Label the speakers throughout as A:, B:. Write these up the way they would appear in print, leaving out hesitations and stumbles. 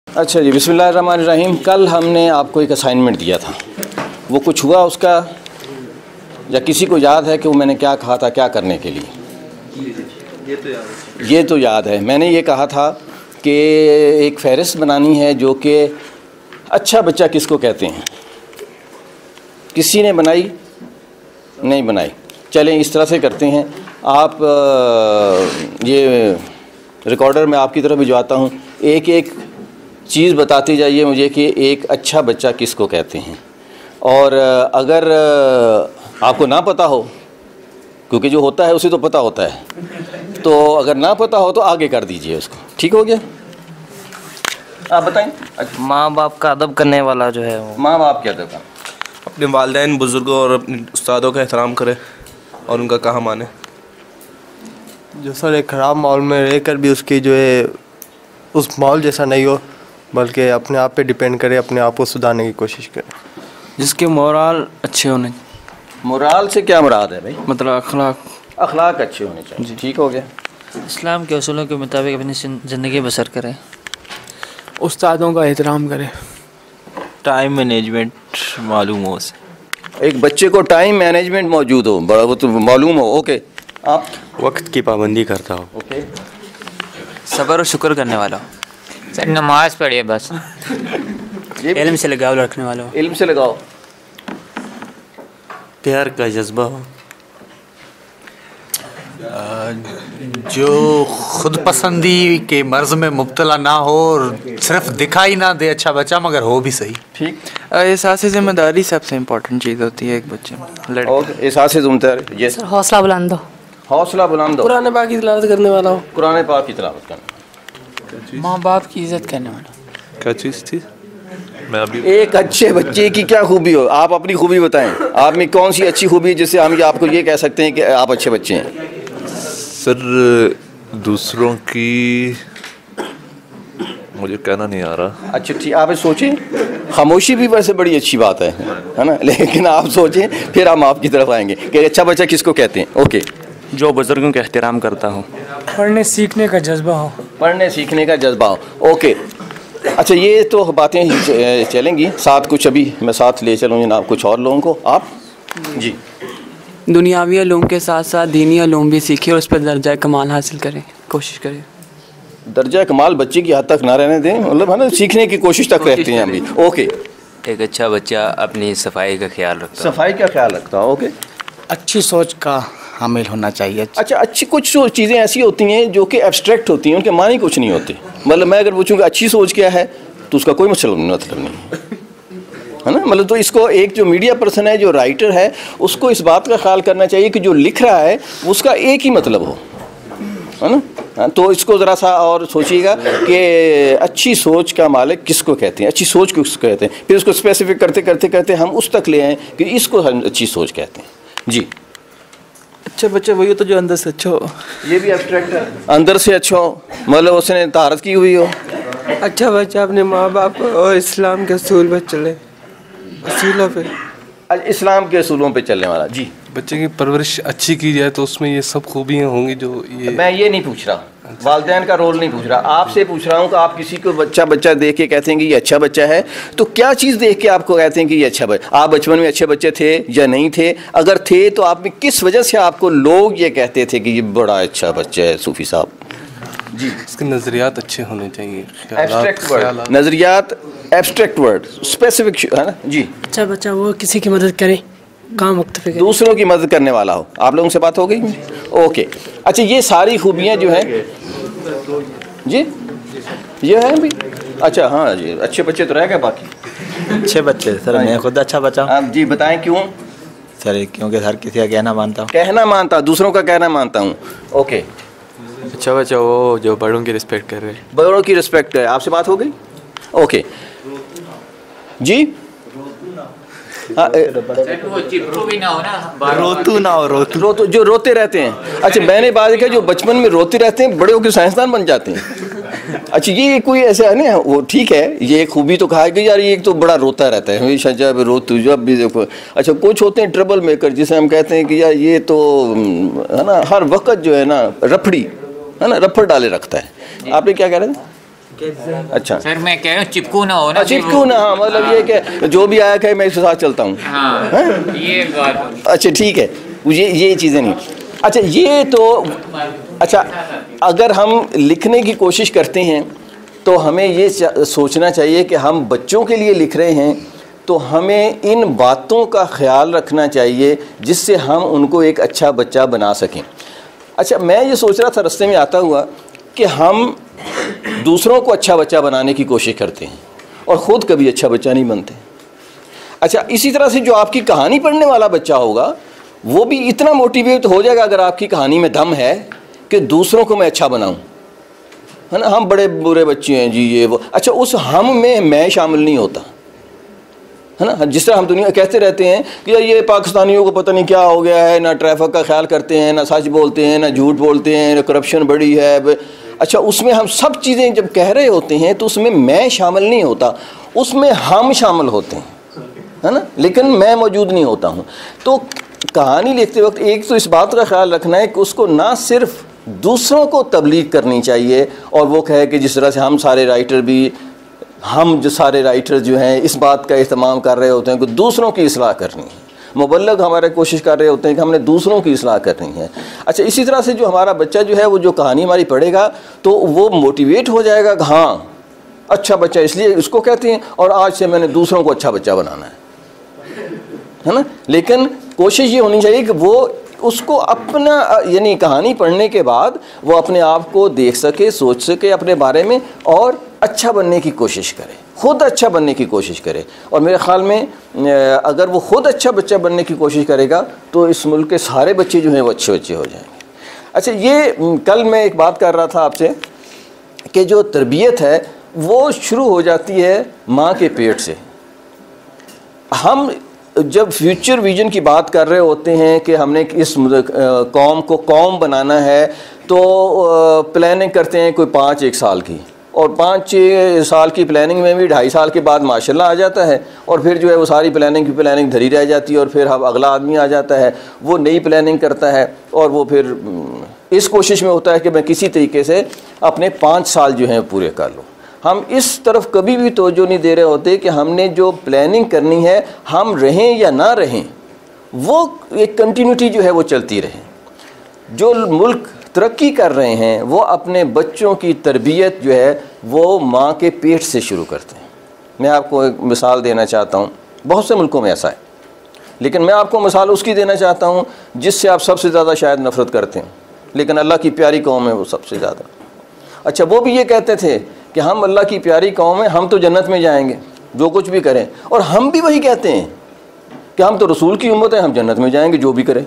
A: अच्छा जी, बिस्मिल्लाहिर्रहमानिर्रहीम। कल हमने आपको एक असाइनमेंट दिया था, वो कुछ हुआ उसका, या किसी को याद है कि वो मैंने क्या कहा था क्या करने के लिए? ये तो याद है। मैंने ये कहा था कि एक फहरिस्त बनानी है जो कि अच्छा बच्चा किसको कहते हैं। किसी ने बनाई? नहीं बनाई। चलें इस तरह से करते हैं, आप ये रिकॉर्डर में आपकी तरफ भिजवाता हूँ, एक एक चीज़ बताती जाइए मुझे कि एक अच्छा बच्चा किसको कहते हैं। और अगर आपको ना पता हो, क्योंकि जो होता है उसे तो पता होता है, तो अगर ना पता हो तो आगे कर दीजिए उसको। ठीक हो गया? आप बताएं।
B: माँ बाप का अदब करने वाला जो है वो।
A: माँ बाप क्या अदब?
C: अपने वालिदैन बुज़ुर्गों और अपने उस्तादों का एहतराम करे और उनका कहा माने।
D: जो सर एक ख़राब माहौल में रहकर भी उसकी जो है उस माहौल जैसा नहीं हो, बल्कि अपने आप पे डिपेंड करे, अपने आप को सुधारने की कोशिश करे।
B: जिसके मोरल अच्छे होने।
A: मोरल से क्या मुराद है भाई?
B: मतलब अखलाक।
A: अखलाक अच्छे होने चाहिए। ठीक हो गया।
B: इस्लाम के उसूलों के मुताबिक अपनी ज़िंदगी बसर करे।
E: उस्तादों का एहतराम करे।
F: टाइम मैनेजमेंट मालूम हो उसे।
A: एक बच्चे को टाइम मैनेजमेंट मौजूद हो, बड़ा वो तो मालूम हो। ओके, आप?
G: वक्त की पाबंदी करता हो।
A: ओके।
B: सब्र और शुक्र करने वाला।
H: सर नमाज पढ़िए बस। इल्म से लगाव रखने वाला हो।
A: इल्म से लगाओ।
G: प्यार का जज्बा हो।
I: जो खुद पसंदी के मर्ज में मुब्तला ना हो और सिर्फ दिखाई ना दे अच्छा बच्चा, मगर हो भी सही।
A: ठीक।
B: एहसास ज़िम्मेदारी सबसे इम्पोर्टेंट चीज़ होती है एक बच्चे में।
A: और एहसास ज़िम्मेदारी, ये
J: हौसला बुलंद हो।
A: हौसला बुलंद हो।
E: कुरान पाक की तिलावत करने वाला हो।
A: कुरान पाक की तिलावत करना।
H: माँ बाप की इज्जत करने वाला।
C: क्या चीज़ थी? मैं अभी
A: एक अच्छे बच्चे की क्या खूबी हो? आप अपनी खूबी बताएं। आप में कौन सी अच्छी खूबी है जिससे हम आपको ये कह सकते हैं कि आप अच्छे बच्चे हैं?
C: सर दूसरों की मुझे कहना नहीं आ रहा।
A: अच्छा ठीक, आप सोचें। खामोशी भी वैसे बड़ी अच्छी बात है ना, लेकिन आप सोचें, फिर हम आपकी तरफ आएंगे कि अच्छा बच्चा किसको कहते हैं। ओके।
G: जो बुजुर्गों का एहतराम करता हो।
E: पढ़ने सीखने का जज्बा हो।
A: पढ़ने सीखने का जज्बा हो। ओके। अच्छा, ये तो बातें चलेंगी, साथ कुछ अभी मैं साथ ले चलूँ जनाब कुछ और लोगों को। आप? जी।
E: दुनियावी उलूम के साथ साथ दीनी उलूम भी सीखे और उस पर दर्जा कमाल हासिल करें, कोशिश करें।
A: दर्जा कमाल बच्चे की हद तक ना रहने दें, मतलब है ना, सीखने की कोशिश तक रहते हैं अभी। ओके।
F: एक अच्छा बच्चा अपनी सफाई का ख्याल रखता है।
A: सफाई का ख्याल रखता है। ओके।
I: अच्छी सोच का हामिल होना चाहिए।
A: अच्छा, अच्छी कुछ चीज़ें ऐसी होती हैं जो कि एब्स्ट्रैक्ट होती हैं, उनके मानी कुछ नहीं होते। मतलब मैं अगर पूछूँ कि अच्छी सोच क्या है तो उसका कोई मतलब नहीं है ना। मतलब तो इसको एक जो मीडिया पर्सन है, जो राइटर है, उसको इस बात का ख्याल करना चाहिए कि जो लिख रहा है उसका एक ही मतलब हो, है ना। तो इसको ज़रा सा और सोचिएगा कि अच्छी सोच का मालिक किसको कहते हैं, अच्छी सोच को किसको कहते हैं, फिर उसको स्पेसिफिक करते करते करते हम उस तक ले आएँ कि इसको हम अच्छी सोच कहते हैं। जी।
B: अच्छा बच्चा वही होता जो अंदर से अच्छा हो।
A: ये भी एब्स्ट्रैक्ट है। अंदर से अच्छा हो मतलब उसने तारत की हुई हो।
E: अच्छा बच्चा अपने माँ बाप और इस्लाम के असूल पर चले, असूलों पे,
A: इस्लाम के असूलों पे चलने वाला। जी।
C: बच्चे की परवरिश अच्छी की जाए तो उसमें ये सब खूबियाँ होंगी जो ये।
A: मैं ये नहीं पूछ रहा, वालिदैन का रोल नहीं पूछ रहा, आपसे पूछ रहा हूँ कि आप किसी को बच्चा देख के कहते हैं कि ये अच्छा बच्चा है, तो क्या चीज़ देख के आपको कहते हैं कि ये अच्छा बच्चा? आप बचपन में अच्छे बच्चे थे या नहीं थे? अगर थे तो आप में किस वजह से आपको लोग ये कहते थे कि ये बड़ा अच्छा बच्चा है सूफी साहब? जी।
C: इसके नज़रियात अच्छे होने चाहिए।
A: एब्स्ट्रैक्ट वर्ड, नज़रियात, एब्स्ट्रैक्ट वर्ड, स्पेसिफिक, है ना। जी।
E: अच्छा बच्चा वो किसी की मदद करे, काम वक्त पे करे,
A: दूसरों की मदद करने वाला हो। आप लोगों से बात हो गई? ओके। अच्छा, ये सारी खूबियाँ जो हैं जी, ये है भी। अच्छा हाँ जी, अच्छे बच्चे तो रह गए बाकी।
F: अच्छे बच्चे सर, मैं खुद अच्छा बच्चा।
A: आप जी बताएं क्यों?
F: सर क्योंकि हर किसी का कहना मानता हूँ।
A: कहना मानता, दूसरों का कहना मानता हूँ। ओके।
G: अच्छा बच्चा वो जो बड़ों की रिस्पेक्ट कर रहे हैं।
A: बड़ों की रिस्पेक्ट है। आपसे बात हो गई? ओके जी।
I: रोतू ना हो,
A: रोतू जो रोते रहते हैं। अच्छा, मैंने बात देखा जो बचपन में रोते रहते हैं बड़े होकर साइंसदान बन जाते हैं। अच्छा, ये कोई ऐसा है ना, वो ठीक है, ये खूबी तो कहा कि यार ये एक तो बड़ा रोता रहता है हमेशा, जब रोतू जब भी देखो। अच्छा, कुछ होते हैं ट्रबल मेकर, जिसे हम कहते हैं कि यार ये तो है ना हर वक्त जो है ना रफड़ी, है ना, रफड़ डाले रखता है। आपने क्या कह रहे थे? अच्छा
H: सर मैं कह रहा हूँ चिपकू ना हो ना।
A: चिपकू ना, हाँ मतलब ये कि जो भी आया कहे मैं इसके साथ चलता हूँ।
H: हाँ ये बात।
A: अच्छा ठीक है, ये चीज़ें नहीं। अच्छा ये तो अच्छा, अगर हम लिखने की कोशिश करते हैं तो हमें ये सोचना चाहिए कि हम बच्चों के लिए लिख रहे हैं, तो हमें इन बातों का ख्याल रखना चाहिए जिससे हम उनको एक अच्छा बच्चा बना सकें। अच्छा मैं ये सोच रहा था रास्ते में आता हुआ कि हम दूसरों को अच्छा बच्चा बनाने की कोशिश करते हैं और ख़ुद कभी अच्छा बच्चा नहीं बनते। अच्छा इसी तरह से जो आपकी कहानी पढ़ने वाला बच्चा होगा वो भी इतना मोटिवेट हो जाएगा अगर आपकी कहानी में दम है कि दूसरों को मैं अच्छा बनाऊं, है ना। हम बड़े बुरे बच्चे हैं जी ये वो, अच्छा उस हम में मैं शामिल नहीं होता, है ना। जिस तरह हम दुनिया कहते रहते हैं कि यार ये पाकिस्तानियों को पता नहीं क्या हो गया है, ना ट्रैफिक का ख्याल करते हैं, ना सच बोलते हैं, ना झूठ बोलते हैं, ना करप्शन बढ़ी है। अच्छा उसमें हम सब चीज़ें जब कह रहे होते हैं तो उसमें मैं शामिल नहीं होता, उसमें हम शामिल होते हैं, है ना, लेकिन मैं मौजूद नहीं होता हूँ। तो कहानी लिखते वक्त एक तो इस बात का ख्याल रखना है कि उसको ना सिर्फ दूसरों को तबलीग करनी चाहिए और वो कहे कि जिस तरह से हम सारे राइटर भी, हम जो सारे राइटर जो हैं इस बात का एहतमाम कर रहे होते हैं कि दूसरों की इस्लाह करनी है, मुबल्लग हमारे कोशिश कर रहे होते हैं कि हमने दूसरों की इस्लाह करनी है। अच्छा इसी तरह से जो हमारा बच्चा जो है वो जो कहानी हमारी पढ़ेगा तो वो मोटिवेट हो जाएगा कि हाँ अच्छा बच्चा इसलिए इसको कहते हैं और आज से मैंने दूसरों को अच्छा बच्चा बनाना है ना। लेकिन कोशिश ये होनी चाहिए कि वो उसको अपना यानी कहानी पढ़ने के बाद वो अपने आप को देख सके, सोच सके अपने बारे में और अच्छा बनने की कोशिश करे, ख़ुद अच्छा बनने की कोशिश करे। और मेरे ख़्याल में अगर वो ख़ुद अच्छा बच्चा बनने की कोशिश करेगा तो इस मुल्क के सारे बच्चे जो हैं वो अच्छे बच्चे हो जाएंगे। अच्छा ये कल मैं एक बात कर रहा था आपसे कि जो तरबियत है वो शुरू हो जाती है माँ के पेट से। हम जब फ्यूचर विजन की बात कर रहे होते हैं कि हमने इस कौम को कौम बनाना है तो प्लानिंग करते हैं कोई 5-1 साल की, और 5-6 साल की प्लानिंग में भी 2.5 साल के बाद माशाल्लाह आ जाता है और फिर जो है वो सारी प्लानिंग धरी रह जाती है और फिर हम अगला आदमी आ जाता है, वो नई प्लानिंग करता है और वो फिर इस कोशिश में होता है कि मैं किसी तरीके से अपने 5 साल जो हैं पूरे कर लूँ। हम इस तरफ कभी भी तवज्जो नहीं दे रहे होते कि हमने जो प्लानिंग करनी है हम रहें या ना रहें वो एक कंटिन्यूटी जो है वो चलती रहे। जो मुल्क तरक्की कर रहे हैं वो अपने बच्चों की तरबियत जो है वो माँ के पेट से शुरू करते हैं। मैं आपको एक मिसाल देना चाहता हूँ, बहुत से मुल्कों में ऐसा है, लेकिन मैं आपको मिसाल उसकी देना चाहता हूँ जिससे आप सबसे ज़्यादा शायद नफ़रत करते हैं, लेकिन अल्लाह की प्यारी कौम है वो सबसे ज़्यादा। अच्छा वो भी ये कहते थे कि हम अल्लाह की प्यारी कौम है, हम तो जन्नत में जाएंगे जो कुछ भी करें, और हम भी वही कहते हैं कि हम तो रसूल की उम्मत है, हम जन्नत में जाएंगे जो भी करें।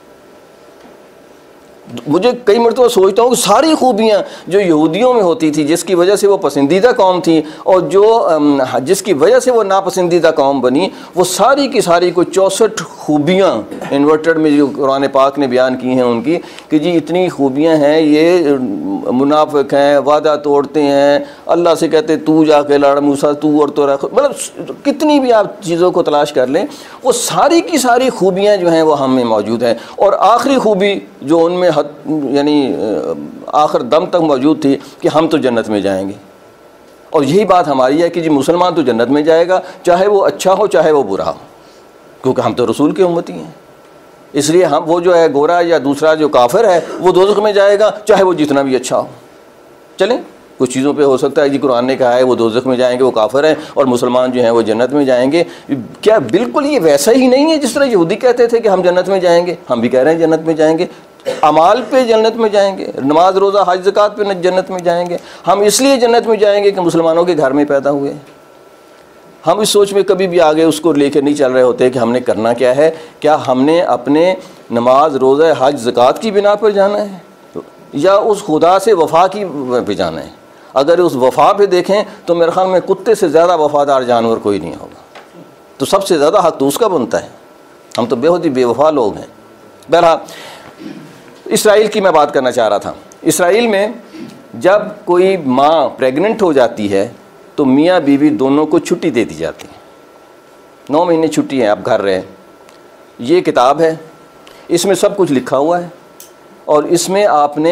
A: मुझे कई मरतबा सोचता हूँ कि सारी खूबियाँ जो यहूदियों में होती थी जिसकी वजह से वो पसंदीदा कौम थी और जो जिसकी वजह से वो नापसंदीदा कौम बनी, वो सारी की सारी कोई 64 खूबियाँ इन्वर्टेड में जो कुरान पाक ने बयान की हैं उनकी, कि जी इतनी खूबियाँ हैं, ये मुनाफिक हैं, वादा तोड़ते हैं, अल्लाह से कहते तू जाके लड़ मूसा तू और तो रख, मतलब कितनी भी आप चीज़ों को तलाश कर लें वो सारी की सारी खूबियाँ जो हैं वो हम में मौजूद हैं। और आखिरी खूबी जो उनमें यानी आखिर दम तक मौजूद थी कि हम तो जन्नत में जाएंगे। और यही बात हमारी है कि जी मुसलमान तो जन्नत में जाएगा चाहे वो अच्छा हो चाहे वो बुरा हो, क्योंकि हम तो रसूल की उम्मती हैं। इसलिए हम वो जो है गोरा या दूसरा जो काफिर है वो दोज़ख में जाएगा चाहे वो जितना भी अच्छा हो। चलें कुछ चीज़ों पे हो सकता है जी कुरान ने कहा है वो दोज़ख में जाएंगे वो काफिर हैं और मुसलमान जो हैं वो जन्नत में जाएंगे। क्या बिल्कुल ये वैसा ही नहीं है जिस तरह यहूदी कहते थे कि हम जन्नत में जाएंगे? हम भी कह रहे हैं जन्नत में जाएंगे, अमाल पे जन्नत में जाएंगे, नमाज रोज़ा हज ज़कात पे जन्नत में जाएंगे। हम इसलिए जन्नत में जाएंगे कि मुसलमानों के घर में पैदा हुए। हम इस सोच में कभी भी आगे उसको लेकर नहीं चल रहे होते कि हमने करना क्या है, क्या हमने अपने नमाज रोज़ा हज ज़कात की बिना पर जाना है या उस खुदा से वफ़ा की पे जाना है। अगर उस वफ़ा पे देखें तो मेरे ख्याल में कुत्ते से ज़्यादा वफ़ादार जानवर कोई नहीं होगा, तो सबसे ज़्यादा हक़ तो उसका बनता है। हम तो बहुत ही बेवफा लोग हैं। बहरहाल इसराइल की मैं बात करना चाह रहा था। इसराइल में जब कोई माँ प्रेग्नेंट हो जाती है तो मियाँ बीवी दोनों को छुट्टी दे दी जाती है। 9 महीने छुट्टी है, आप घर रहें। ये किताब है, इसमें सब कुछ लिखा हुआ है और इसमें आपने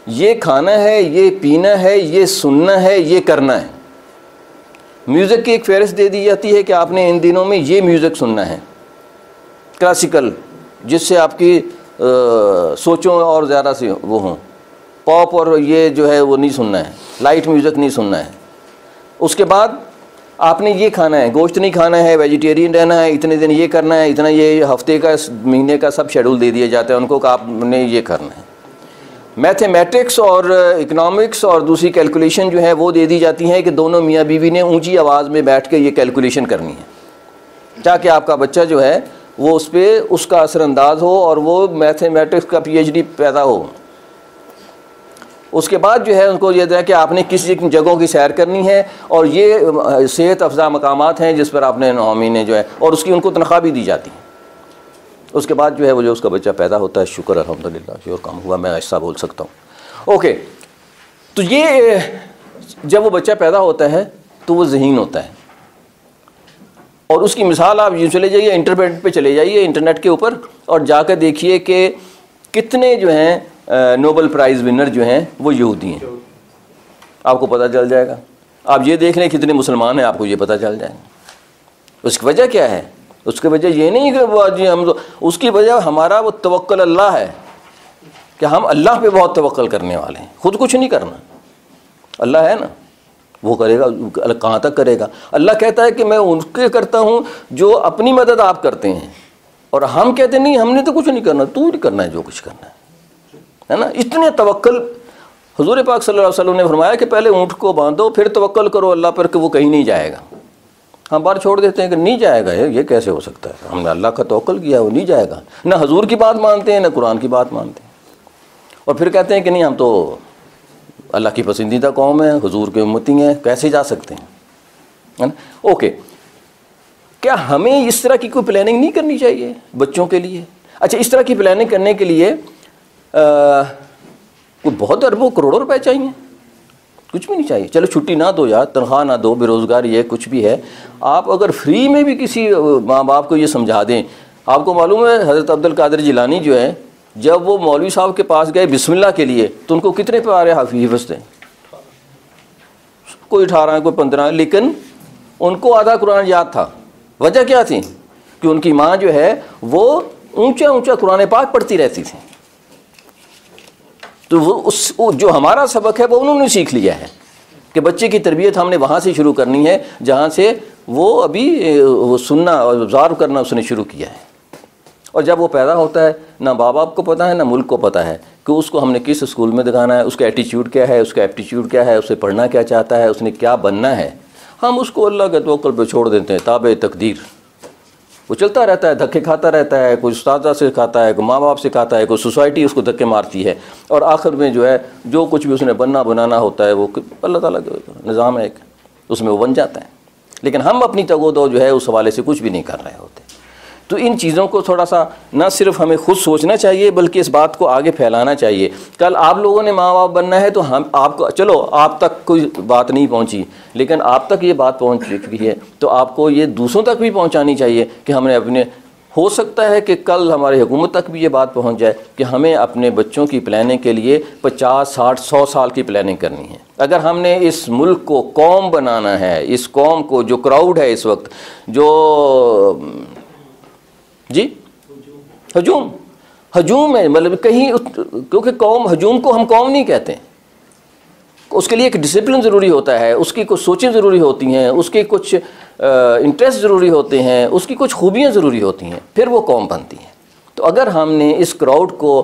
A: ये खाना है, ये पीना है, ये सुनना है, ये करना है। म्यूज़िक की एक फहरिस्त दे दी जाती है कि आपने इन दिनों में ये म्यूज़िक सुनना है, क्लासिकल, जिससे आपकी सोचों और ज़्यादा से वो हों। पॉप और ये जो है वो नहीं सुनना है, लाइट म्यूज़िक नहीं सुनना है। उसके बाद आपने ये खाना है, गोश्त नहीं खाना है, वेजिटेरियन रहना है, इतने दिन ये करना है, इतना ये हफ्ते का महीने का सब शेड्यूल दे दिया जाता है उनको कि आपने ये करना है। मैथमेटिक्स और इकनॉमिक्स और दूसरी कैलकुलेशन जो है वो दे दी जाती है कि दोनों मियाँ बीवी ने ऊंची आवाज़ में बैठ के ये कैलकुलेशन करनी है, ताकि आपका बच्चा जो है वो उस पर उसका असरअंदाज हो और वो मैथमेटिक्स का PhD पैदा हो। उसके बाद जो है उनको ये है कि आपने किस जगहों की सैर करनी है और ये सेहत अफजा मकामात हैं जिस पर आपने 9 महीने जो है, और उसकी उनको तनख्वाह भी दी जाती है। उसके बाद जो है वो जो उसका बच्चा पैदा होता है, शुक्र अल्हम्दुलिल्लाह, श्योर काम हुआ, मैं ऐसा बोल सकता हूँ। ओके, तो ये जब वो बच्चा पैदा होता है तो वो ज़हीन होता है, और उसकी मिसाल आप यूँ चले जाइए, इंटरनेट पे चले जाइए, इंटरनेट के ऊपर, और जाकर देखिए कि कितने जो हैं नोबेल प्राइज़ विनर जो हैं वो यहूदी हैं, आपको पता चल जाएगा। आप ये देख लें कितने मुसलमान हैं, आपको ये पता चल जाएगा। उसकी वजह क्या है? उसकी वजह ये नहीं कि जी हम तो, उसकी वजह हमारा वो तवक्कुल अल्लाह है कि हम अल्लाह पे बहुत तवक्कुल करने वाले हैं, खुद कुछ नहीं करना। अल्लाह है ना, वो करेगा, कहाँ तक करेगा। अल्लाह कहता है कि मैं उनके करता हूँ जो अपनी मदद आप करते हैं, और हम कहते नहीं हमने तो कुछ नहीं करना, तू नहीं करना है जो कुछ करना है ना। इतने तवक्कुल हुजूर पाक सल्लल्लाहु अलैहि वसल्लम ने फरमाया कि पहले ऊँट को बांधो, फिर तवक्कुल करो अल्लाह पर कि वो कहीं नहीं जाएगा। हम बार छोड़ देते हैं कि नहीं जाएगा, ये कैसे हो सकता है, हमने अल्लाह का तवक्कुल किया, वो नहीं जाएगा। ना हुजूर की बात मानते हैं, ना कुरान की बात मानते हैं, और फिर कहते हैं कि नहीं हम तो अल्लाह की पसंदीदा कौम है, हुजूर के उम्मती हैं, कैसे जा सकते हैं, है ना। ओके, क्या हमें इस तरह की कोई प्लानिंग नहीं करनी चाहिए बच्चों के लिए? अच्छा, इस तरह की प्लानिंग करने के लिए कोई बहुत अरबों करोड़ों रुपए चाहिए? कुछ भी नहीं चाहिए। चलो छुट्टी ना दो यार, तनख्वाह ना दो, बेरोज़गारी है, कुछ भी है, आप अगर फ्री में भी किसी माँ बाप को ये समझा दें। आपको मालूम है हज़रत अब्दुल कादिर जिलानी जो है, जब वो मौलवी साहब के पास गए बिस्मिल्लाह के लिए, तो उनको कितने प्यारे हिफ्ज़ थे? कोई 18, कोई 15, लेकिन उनको आधा कुरान याद था। वजह क्या थी? कि उनकी माँ जो है वो ऊंचा ऊंचा कुरान पाक पढ़ती रहती थी। तो वो जो हमारा सबक है वो उन्होंने सीख लिया है कि बच्चे की तरबियत हमने वहाँ से शुरू करनी है जहाँ से वो अभी वो सुनना और ऑब्ज़र्व करना उसने शुरू किया है। और जब वो पैदा होता है, ना माँ बाप को पता है ना मुल्क को पता है कि उसको हमने किस स्कूल में दिखाना है, उसका एटीट्यूड क्या है, उसका एप्टीट्यूड क्या है, उसे पढ़ना क्या चाहता है, उसने क्या बनना है। हम उसको अल्लाह के तवक्कुल पे छोड़ देते हैं, ताबे तकदीर। वो चलता रहता है, धक्के खाता रहता है, कोई उस्ताद से खाता है, कोई माँ बाप से खाता है, कोई सोसाइटी उसको धक्के मारती है, और आखिर में जो है जो कुछ भी उसने बनना बनाना होता है वो अल्लाह ताला का निज़ाम है एक, उसमें वो बन जाता है। लेकिन हम अपनी तगोदो जो है उस हवाले से कुछ भी नहीं कर रहे होते। तो इन चीज़ों को थोड़ा सा ना सिर्फ हमें खुद सोचना चाहिए बल्कि इस बात को आगे फैलाना चाहिए। कल आप लोगों ने माँ बाप बनना है तो हम आपको, चलो आप तक कोई बात नहीं पहुँची, लेकिन आप तक ये बात पहुँच चुकी है तो आपको ये दूसरों तक भी पहुँचानी चाहिए कि हमने अपने, हो सकता है कि कल हमारी हुकूमत तक भी ये बात पहुँच जाए कि हमें अपने बच्चों की प्लानिंग के लिए 50, 60, 100 साल की प्लानिंग करनी है। अगर हमने इस मुल्क को कौम बनाना है, इस कौम को, जो क्राउड है इस वक्त, जो जी हजूम है, मतलब कहीं, क्योंकि कौम, हजूम को हम कौम नहीं कहते, उसके लिए एक डिसिप्लिन ज़रूरी होता है, उसकी कुछ सोचें ज़रूरी होती हैं, उसके कुछ इंटरेस्ट ज़रूरी होते हैं, उसकी कुछ खूबियाँ ज़रूरी होती हैं, फिर वो कौम बनती है। तो अगर हमने इस क्राउड को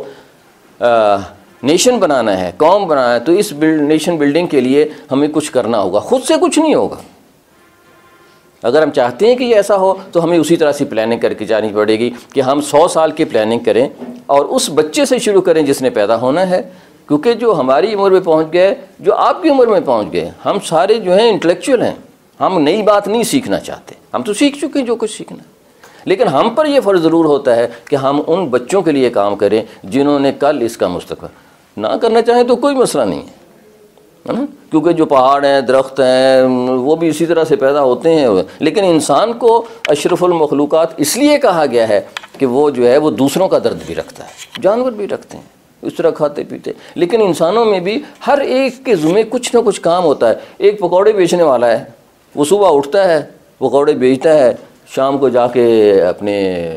A: नेशन बनाना है, कौम बनाना है, तो इस नेशन बिल्डिंग के लिए हमें कुछ करना होगा, खुद से कुछ नहीं होगा। अगर हम चाहते हैं कि ये ऐसा हो तो हमें उसी तरह से प्लानिंग करके जानी पड़ेगी कि हम 100 साल की प्लानिंग करें और उस बच्चे से शुरू करें जिसने पैदा होना है। क्योंकि जो हमारी उम्र में पहुंच गए, जो आपकी उम्र में पहुंच गए, हम सारे जो हैं इंटेलेक्चुअल हैं, हम नई बात नहीं सीखना चाहते, हम तो सीख चुके हैं जो कुछ सीखना। लेकिन हम पर यह फ़र्ज़ ज़रूर होता है कि हम उन बच्चों के लिए काम करें जिन्होंने कल इसका मुस्तक़बिल। ना करना चाहें तो कोई मसला नहीं है ना, क्योंकि जो पहाड़ हैं, दरख्त हैं, वो भी इसी तरह से पैदा होते हैं। लेकिन इंसान को अशरफुल मखलूक़ात इसलिए कहा गया है कि वो जो है वो दूसरों का दर्द भी रखता है, जानवर भी रखते हैं, इस तरह खाते पीते। लेकिन इंसानों में भी हर एक के ज़ुम्मे कुछ ना कुछ काम होता है। एक पकौड़े बेचने वाला है, वो सुबह उठता है, पकौड़े बेचता है, शाम को जाके अपने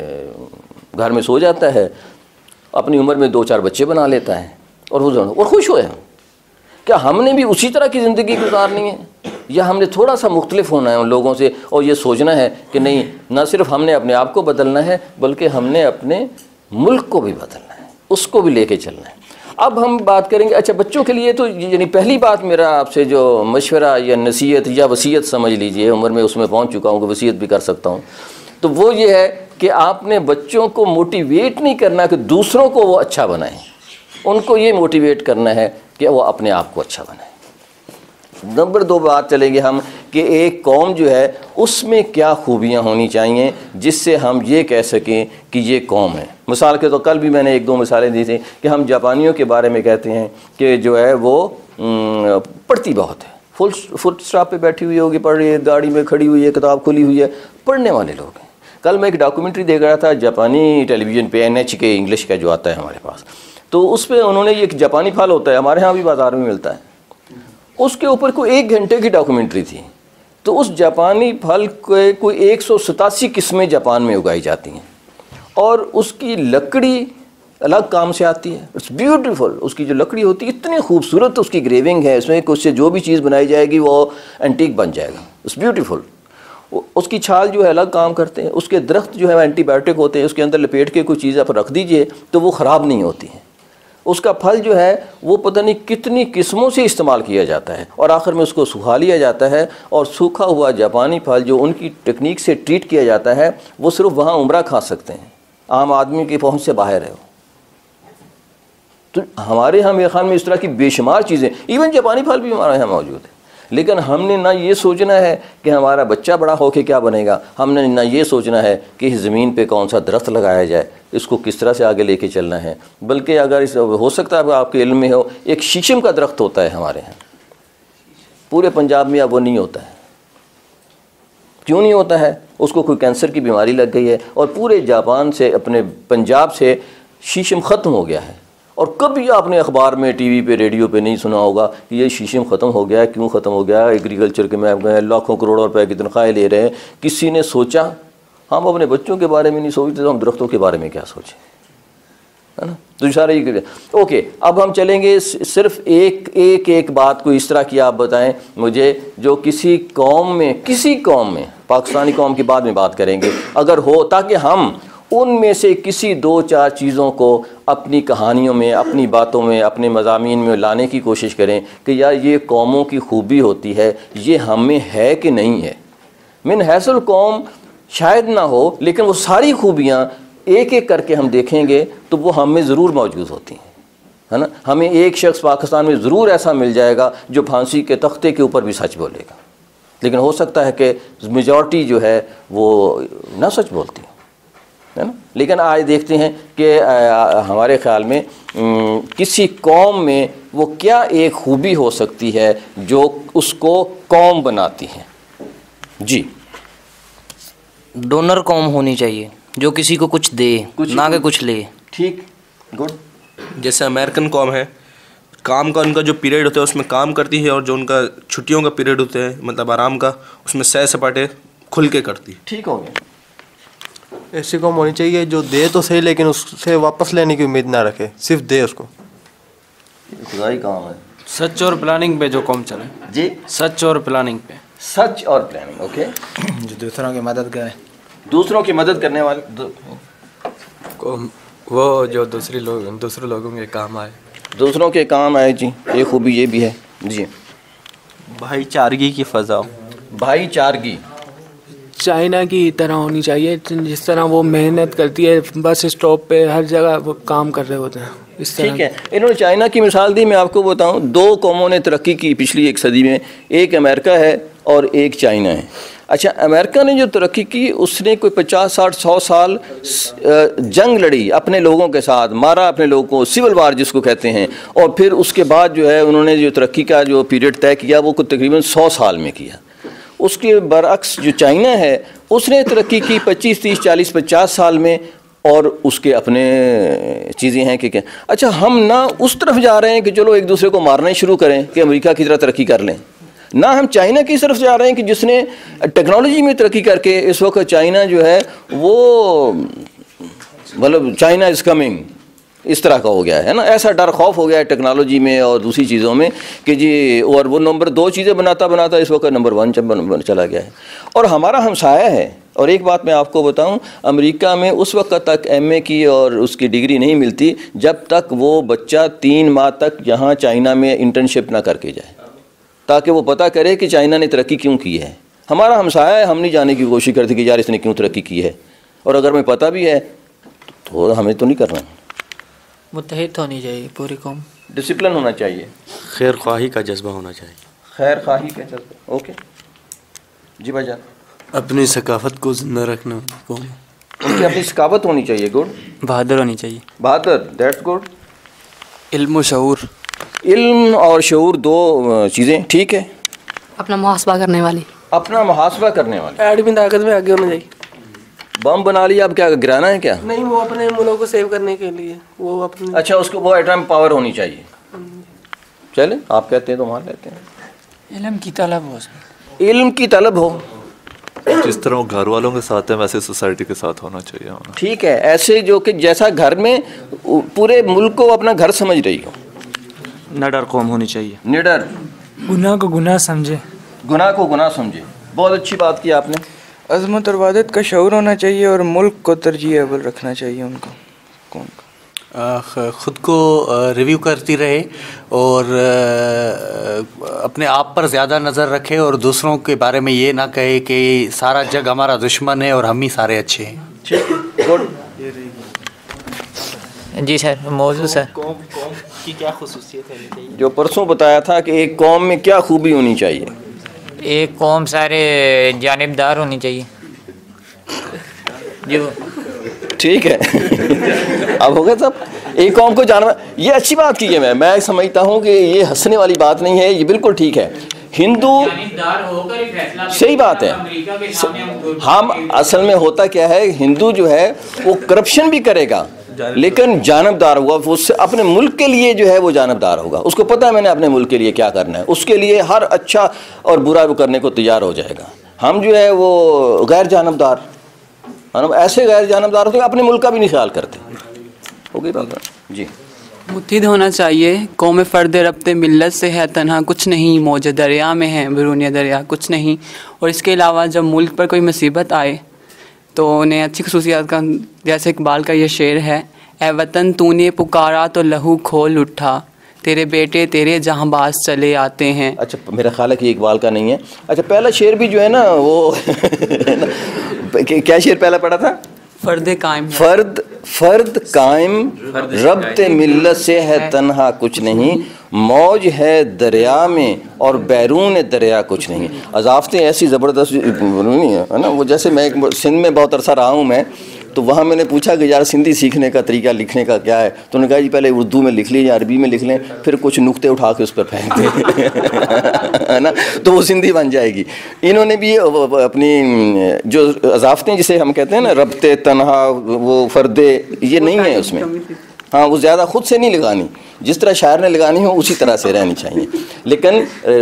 A: घर में सो जाता है, अपनी उम्र में 2-4 बच्चे बना लेता है और खुश होया। क्या हमने भी उसी तरह की ज़िंदगी गुजारनी है, या हमने थोड़ा सा मुख्तलिफ होना है उन लोगों से और ये सोचना है कि नहीं, ना सिर्फ हमने अपने आप को बदलना है बल्कि हमने अपने मुल्क को भी बदलना है, उसको भी लेके चलना है। अब हम बात करेंगे, अच्छा बच्चों के लिए तो यानी पहली बात मेरा आपसे जो मशवरा या नसीहत या वसीयत समझ लीजिए, उम्र में उसमें पहुंच चुका हूं कि वसीयत भी कर सकता हूं, तो वो ये है कि आपने बच्चों को मोटिवेट नहीं करना कि दूसरों को वो अच्छा बनाएं, उनको ये मोटिवेट करना है कि वो अपने आप को अच्छा बनाएं। नंबर 2 बात चलेंगे हम कि एक कौम जो है उसमें क्या खूबियाँ होनी चाहिए जिससे हम ये कह सकें कि ये कौम है। मिसाल के तो कल भी मैंने 1-2 मिसालें दी थी कि हम जापानियों के बारे में कहते हैं कि जो है वो पढ़ती बहुत है, फुल स्टॉप पे बैठी हुई होगी, पढ़ रही है, गाड़ी में खड़ी हुई है, किताब खुली हुई है, पढ़ने वाले लोग हैं। कल मैं एक डॉक्यूमेंट्री देख रहा था जापानी टेलीविज़न पे, NHK इंग्लिश का जो आता है हमारे पास, तो उस पर उन्होंने एक जापानी फल होता है, हमारे यहाँ भी बाज़ार में मिलता है, उसके ऊपर कोई 1 घंटे की डॉक्यूमेंट्री थी। तो उस जापानी फल के कोई 187 किस्में जापान में उगाई जाती हैं और उसकी लकड़ी अलग काम से आती है, इट्स ब्यूटीफुल। उसकी जो लकड़ी होती है इतनी खूबसूरत उसकी ग्रेविंग है इसमें कि उससे जो भी चीज़ बनाई जाएगी वो एंटीक बन जाएगा, इट्स ब्यूटीफुल। उसकी छाल जो है अलग काम करते हैं, उसके दरख्त जो है एंटीबायोटिक होते हैं, उसके अंदर लपेट के कोई चीज़ आप रख दीजिए तो वो ख़राब नहीं होती है। उसका फल जो है वो पता नहीं कितनी किस्मों से इस्तेमाल किया जाता है और आखिर में उसको सुखा लिया जाता है और सूखा हुआ जापानी फल जो उनकी टेक्निक से ट्रीट किया जाता है वो सिर्फ वहाँ उम्रा खा सकते हैं, आम आदमी की पहुँच से बाहर है वो। तो हमारे यहाँ मेरे ख्याल में इस तरह की बेशुमार चीज़ें, इवन जापानी फल भी हमारे यहाँ मौजूद है, लेकिन हमने ना ये सोचना है कि हमारा बच्चा बड़ा होकर क्या बनेगा, हमने ना ये सोचना है कि इस ज़मीन पे कौन सा दरख्त लगाया जाए, इसको किस तरह से आगे लेके चलना है। बल्कि अगर इस हो सकता है आपके इल्म में हो, एक शीशम का दरख्त होता है हमारे यहाँ, पूरे पंजाब में अब वो नहीं होता है। क्यों नहीं होता है? उसको कोई कैंसर की बीमारी लग गई है और पूरे जापान से, अपने पंजाब से शीशम ख़त्म हो गया है। और कभी आपने अखबार में, टीवी पे, रेडियो पे नहीं सुना होगा कि ये शीशम ख़त्म हो गया है। क्यों ख़त्म हो गया? एग्रीकल्चर के में लाखों करोड़ों रुपए की तनख्वाहें ले रहे हैं। किसी ने सोचा? हम अपने बच्चों के बारे में नहीं सोचते तो हम दरख्तों के बारे में क्या सोचें, है ना? तो सारे ये ओके। अब हम चलेंगे सिर्फ एक बात को इस तरह की आप बताएं मुझे, जो किसी कौम में पाकिस्तानी कौम की बाद में बात करेंगे अगर हो, ताकि हम उनमें से किसी 2-4 चीज़ों को अपनी कहानियों में, अपनी बातों में, अपने मज़ामीन में लाने की कोशिश करें कि यार ये कौमों की खूबी होती है, ये हमें है कि नहीं है। मिन हैसल कौम शायद ना हो, लेकिन वो सारी खूबियाँ एक एक करके हम देखेंगे तो वो हम में ज़रूर मौजूद होती हैं, है ना? हमें एक शख्स पाकिस्तान में ज़रूर ऐसा मिल जाएगा जो फांसी के तख्ते के ऊपर भी सच बोलेगा, लेकिन हो सकता है कि मेजॉरिटी जो है वो ना सच बोलती है ना। लेकिन आज देखते हैं कि हमारे ख़्याल में किसी कौम में वो क्या एक खूबी हो सकती है जो उसको कौम बनाती है। जी,
J: डोनर कौम होनी चाहिए जो किसी को कुछ दे, ना कि कुछ ले।
A: ठीक, गुड।
C: जैसे अमेरिकन कौम है, काम का उनका जो पीरियड होता है उसमें काम करती है, और जो उनका छुट्टियों का पीरियड होता है मतलब आराम का, उसमें सैर सपाटे खुल के करती है।
A: ठीक हो गया।
D: ऐसी कौम होनी चाहिए जो दे तो सही लेकिन उससे वापस लेने की उम्मीद ना रखे, सिर्फ दे उसको।
A: खुदाई काम है।
K: सच और प्लानिंग पे जो कौम चले।
A: जी,
K: सच और प्लानिंग पे।
A: सच और प्लानिंग, ओके।
G: जो दूसरों की मदद करे,
A: दूसरों की मदद करने वाले
G: वो जो दूसरे लोगों के काम आए,
A: दूसरों के काम आए। जी, ये खूबी ये भी है। जी,
L: भाईचारगी की फ़ज़ा।
A: भाईचारगी
E: चाइना की तरह होनी चाहिए, जिस तरह वो मेहनत करती है, बस स्टॉप पे हर जगह वो काम कर रहे होते हैं इस तरह।
A: ठीक है, इन्होंने चाइना की मिसाल दी। मैं आपको बताऊं, 2 कौमों ने तरक्की की पिछली 1 सदी में, एक अमेरिका है और एक चाइना है। अच्छा, अमेरिका ने जो तरक्की की उसने कोई 50, 60, 100 साल जंग लड़ी अपने लोगों के साथ, मारा अपने लोगों को, सिविल वार जिसको कहते हैं, और फिर उसके बाद जो है उन्होंने जो तरक्की का जो पीरियड तय किया वो तकरीबन 100 साल में किया। उसके बरअक्स जो चाइना है उसने तरक्की की 25, 30, 40, 50 साल में, और उसके अपने चीज़ें हैं कि क्या। अच्छा, हम ना उस तरफ जा रहे हैं कि चलो एक दूसरे को मारना ही शुरू करें कि अमेरिका की तरह तरक्की कर लें, ना हम चाइना की तरफ जा रहे हैं कि जिसने टेक्नोलॉजी में तरक्की करके इस वक्त चाइना जो है वो मतलब चाइना इज़ कमिंग इस तरह का हो गया है ना। ऐसा डर खौफ हो गया है टेक्नोलॉजी में और दूसरी चीज़ों में कि जी, और वो नंबर 2 चीज़ें बनाता बनाता इस वक्त नंबर 1 चला गया है और हमारा हमसाया है। और एक बात मैं आपको बताऊं, अमेरिका में उस वक्त तक एमए की और उसकी डिग्री नहीं मिलती जब तक वो बच्चा 3 माह तक यहाँ चाइना में इंटर्नशिप ना करके जाए, ताकि वो पता करे कि चाइना ने तरक्की क्यों की है। हमारा हमसाया है, हम नहीं जाने की कोशिश करते कि यार इसने क्यों तरक्की की है, और अगर हमें पता भी है तो हमें तो नहीं करना।
M: मुत्तहिद होनी चाहिए पूरी कौम,
A: डिसिप्लिन होना चाहिए,
G: खैर ख्वाही का जज्बा होना चाहिए।
A: खैर ख्वाही का जज्बा, ओके जी भाईजान।
K: अपनी सकाफत को जिंदा रखना कौम,
A: उनकी अपनी सकाफत होनी चाहिए, गुड।
H: बहादुर होनी चाहिए,
A: बहादुर, दैट्स गुड।
B: इल्म और शऊर,
A: इल्म और शऊर 2 चीज़ें, ठीक है।
N: अपना मुहासबा करने वाली,
A: अपना मुहासबा करने वाली,
O: एडमी ताकत में आगे होना चाहिए।
A: बम बना लिया, अब क्या गिराना है क्या?
O: नहीं, वो अपने मुल्क को सेव करने के लिए वो अपने,
A: अच्छा, उसको वो एटम पावर होनी चाहिए। चले, आप कहते हैं तो मान लेते हैं।
M: इल्म की तलब हो,
A: इल्म की तलब हो,
P: जिस तरह वो घर वालों के साथ है वैसे सोसाइटी के साथ होना चाहिए।
A: ठीक है, ऐसे जो कि जैसा घर में पूरे मुल्क को अपना घर समझ रही हो।
K: निडर कौम होनी चाहिए,
A: निडर,
E: गुनाह को गुनाह समझे,
A: गुनाह को गुनाह समझे। बहुत अच्छी बात की आपने।
B: अज़मत और वादत का शऊर होना चाहिए और मुल्क को तरजीह अव्वल रखना चाहिए उनको, कौन को
I: ख़ुद को रिव्यू करती रहे और अपने आप पर ज़्यादा नज़र रखे और दूसरों के बारे में ये ना कहे कि सारा जग हमारा दुश्मन है और हम ही सारे अच्छे हैं।
A: गुड
M: जी सर। मौजूद सर,
L: कौम की क्या खुसूसियत होनी चाहिए?
A: जो परसों बताया था कि एक कौम में क्या खूबी होनी चाहिए?
M: एक कौम सारे जानिबदार होनी चाहिए जो,
A: ठीक है। अब हो गया सब, एक कौम को जानना, ये अच्छी बात की है। मैं समझता हूँ कि ये हंसने वाली बात नहीं है, ये बिल्कुल ठीक है। हिंदू, सही बात है। हम असल में होता क्या है, हिंदू जो है वो करप्शन भी करेगा लेकिन जानबदार होगा, वो अपने मुल्क के लिए जो है वो जानबदार होगा। उसको पता है मैंने अपने मुल्क के लिए क्या करना है, उसके लिए हर अच्छा और बुरा वो करने को तैयार हो जाएगा। हम जो है वो गैर जानबदार, हम ऐसे गैर जानबदार होते हैं अपने मुल्क का भी नहीं ख्याल करते। हो गई बात जी।
Q: मुत्हिद होना चाहिए, कौम फ़र्द रब्ते मिल्लत से है तन्हा कुछ नहीं, मौज दरिया में है बिरूनिया दरिया कुछ नहीं। और इसके अलावा जब मुल्क पर कोई मुसीबत आए तो उन्हें अच्छी खसूसियात का, जैसे इकबाल का ये शेर है, ए वतन तूने पुकारा तो लहू खोल उठा, तेरे बेटे तेरे जहाँबाज चले आते हैं।
A: अच्छा, मेरा ख्याल है कि इकबाल का नहीं है। अच्छा, पहला शेर भी जो है ना वो क्या शेर पहला पढ़ा था?
Q: फ़र्द कायम,
A: फ़र्द कायम रब्ते मिल्लत से है तन्हा कुछ नहीं, मौज है दरिया में और बैरून दरिया कुछ नहीं। अज़ाफ़तें ऐसी ज़बरदस्त नहीं है ना, वो जैसे मैं सिंध में बहुत अरसा रहा हूँ मैं, तो वहाँ मैंने पूछा कि यार सिंधी सीखने का तरीका लिखने का क्या है, तो उन्होंने कहा जी पहले उर्दू में लिख लें या अरबी में लिख लें, फिर कुछ नुक्ते उठा के उस पर फेंक दें है ना, तो वो सिंधी बन जाएगी। इन्होंने भी अपनी जो अज़ाफ़तें जिसे हम कहते हैं ना, रब्ते तन्हा वो फ़र्दे, ये नहीं है उसमें। हाँ, वो ज़्यादा ख़ुद से नहीं लगानी, जिस तरह शायर ने लगानी हो उसी तरह से रहनी चाहिए। लेकिन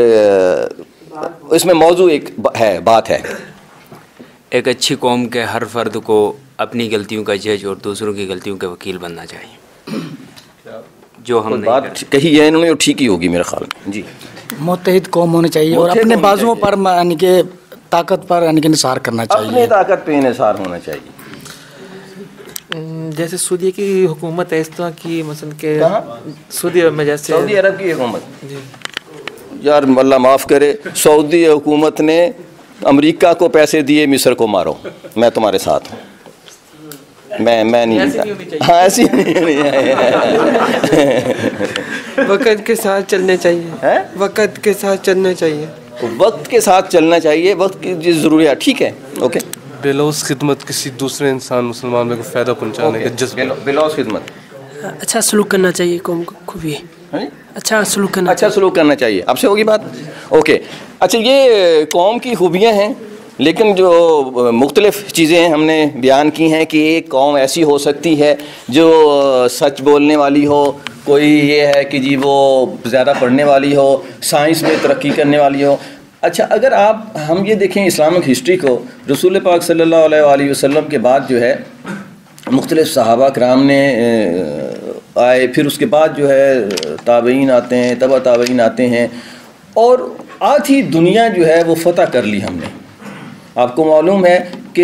A: इसमें मौजू एक है, बात है,
F: एक अच्छी कौम के हर फर्द को अपनी गलतियों का जज और दूसरों की गलतियों के वकील बनना चाहिए। जो हम
A: बात कही है इन्होंने वो ठीक ही होगी मेरे ख्याल में जी।
R: मुत्तहिद कौम होनी चाहिए और अपने बाजुओं पर यानी कि ताकत पर यानी कि निसार करना चाहिए,
A: अपनी ताकत पे निसार होना चाहिए।
O: जैसे सऊदी की हुकूमत है इस तरह की, मसलन के सऊदी में, जैसे
A: सऊदी अरब की हुकूमत, यार अल्लाह माफ़ करे, सऊदी हुकूमत ने अमेरिका को पैसे दिए मिस्र को मारो, मैं तुम्हारे साथ हूँ, मैं नहीं, हाँ ऐसी नहीं
O: वक़्त के साथ चलने चाहिए, वक़्त के साथ चलना चाहिए,
A: वक्त के साथ चलना चाहिए, वक्त की ज़रूरियात, ठीक है, ओके।
D: बेलौस खिदमत, किसी दूसरे इंसान मुसलमान को फ़ायदा पहुँचाने का,
A: बेलौस खिदमत,
O: अच्छा सलूक करना चाहिए, कौम को खूबी, अच्छा सलूक करना,
A: अच्छा सलूक करना चाहिए। आपसे होगी बात, ओके। अच्छा, ये कौम की खूबियाँ हैं लेकिन जो मुख्तलिफ़ चीज़ें हमने बयान की हैं कि एक कौम ऐसी हो सकती है जो सच बोलने वाली हो, कोई ये है कि जी वो ज़्यादा पढ़ने वाली हो, साइंस में तरक्की करने वाली हो। अच्छा, अगर हम ये देखें इस्लामिक हिस्ट्री को, रसूल पाक सल्लल्लाहु अलैहि वसल्लम के बाद जो है मुख्तलिफ़ सहाबा कराम ने आए, फिर उसके बाद जो है ताबईन आते हैं, तबा ताबईन आते हैं, और आधी दुनिया जो है वो फ़तह कर ली हमने। आपको मालूम है कि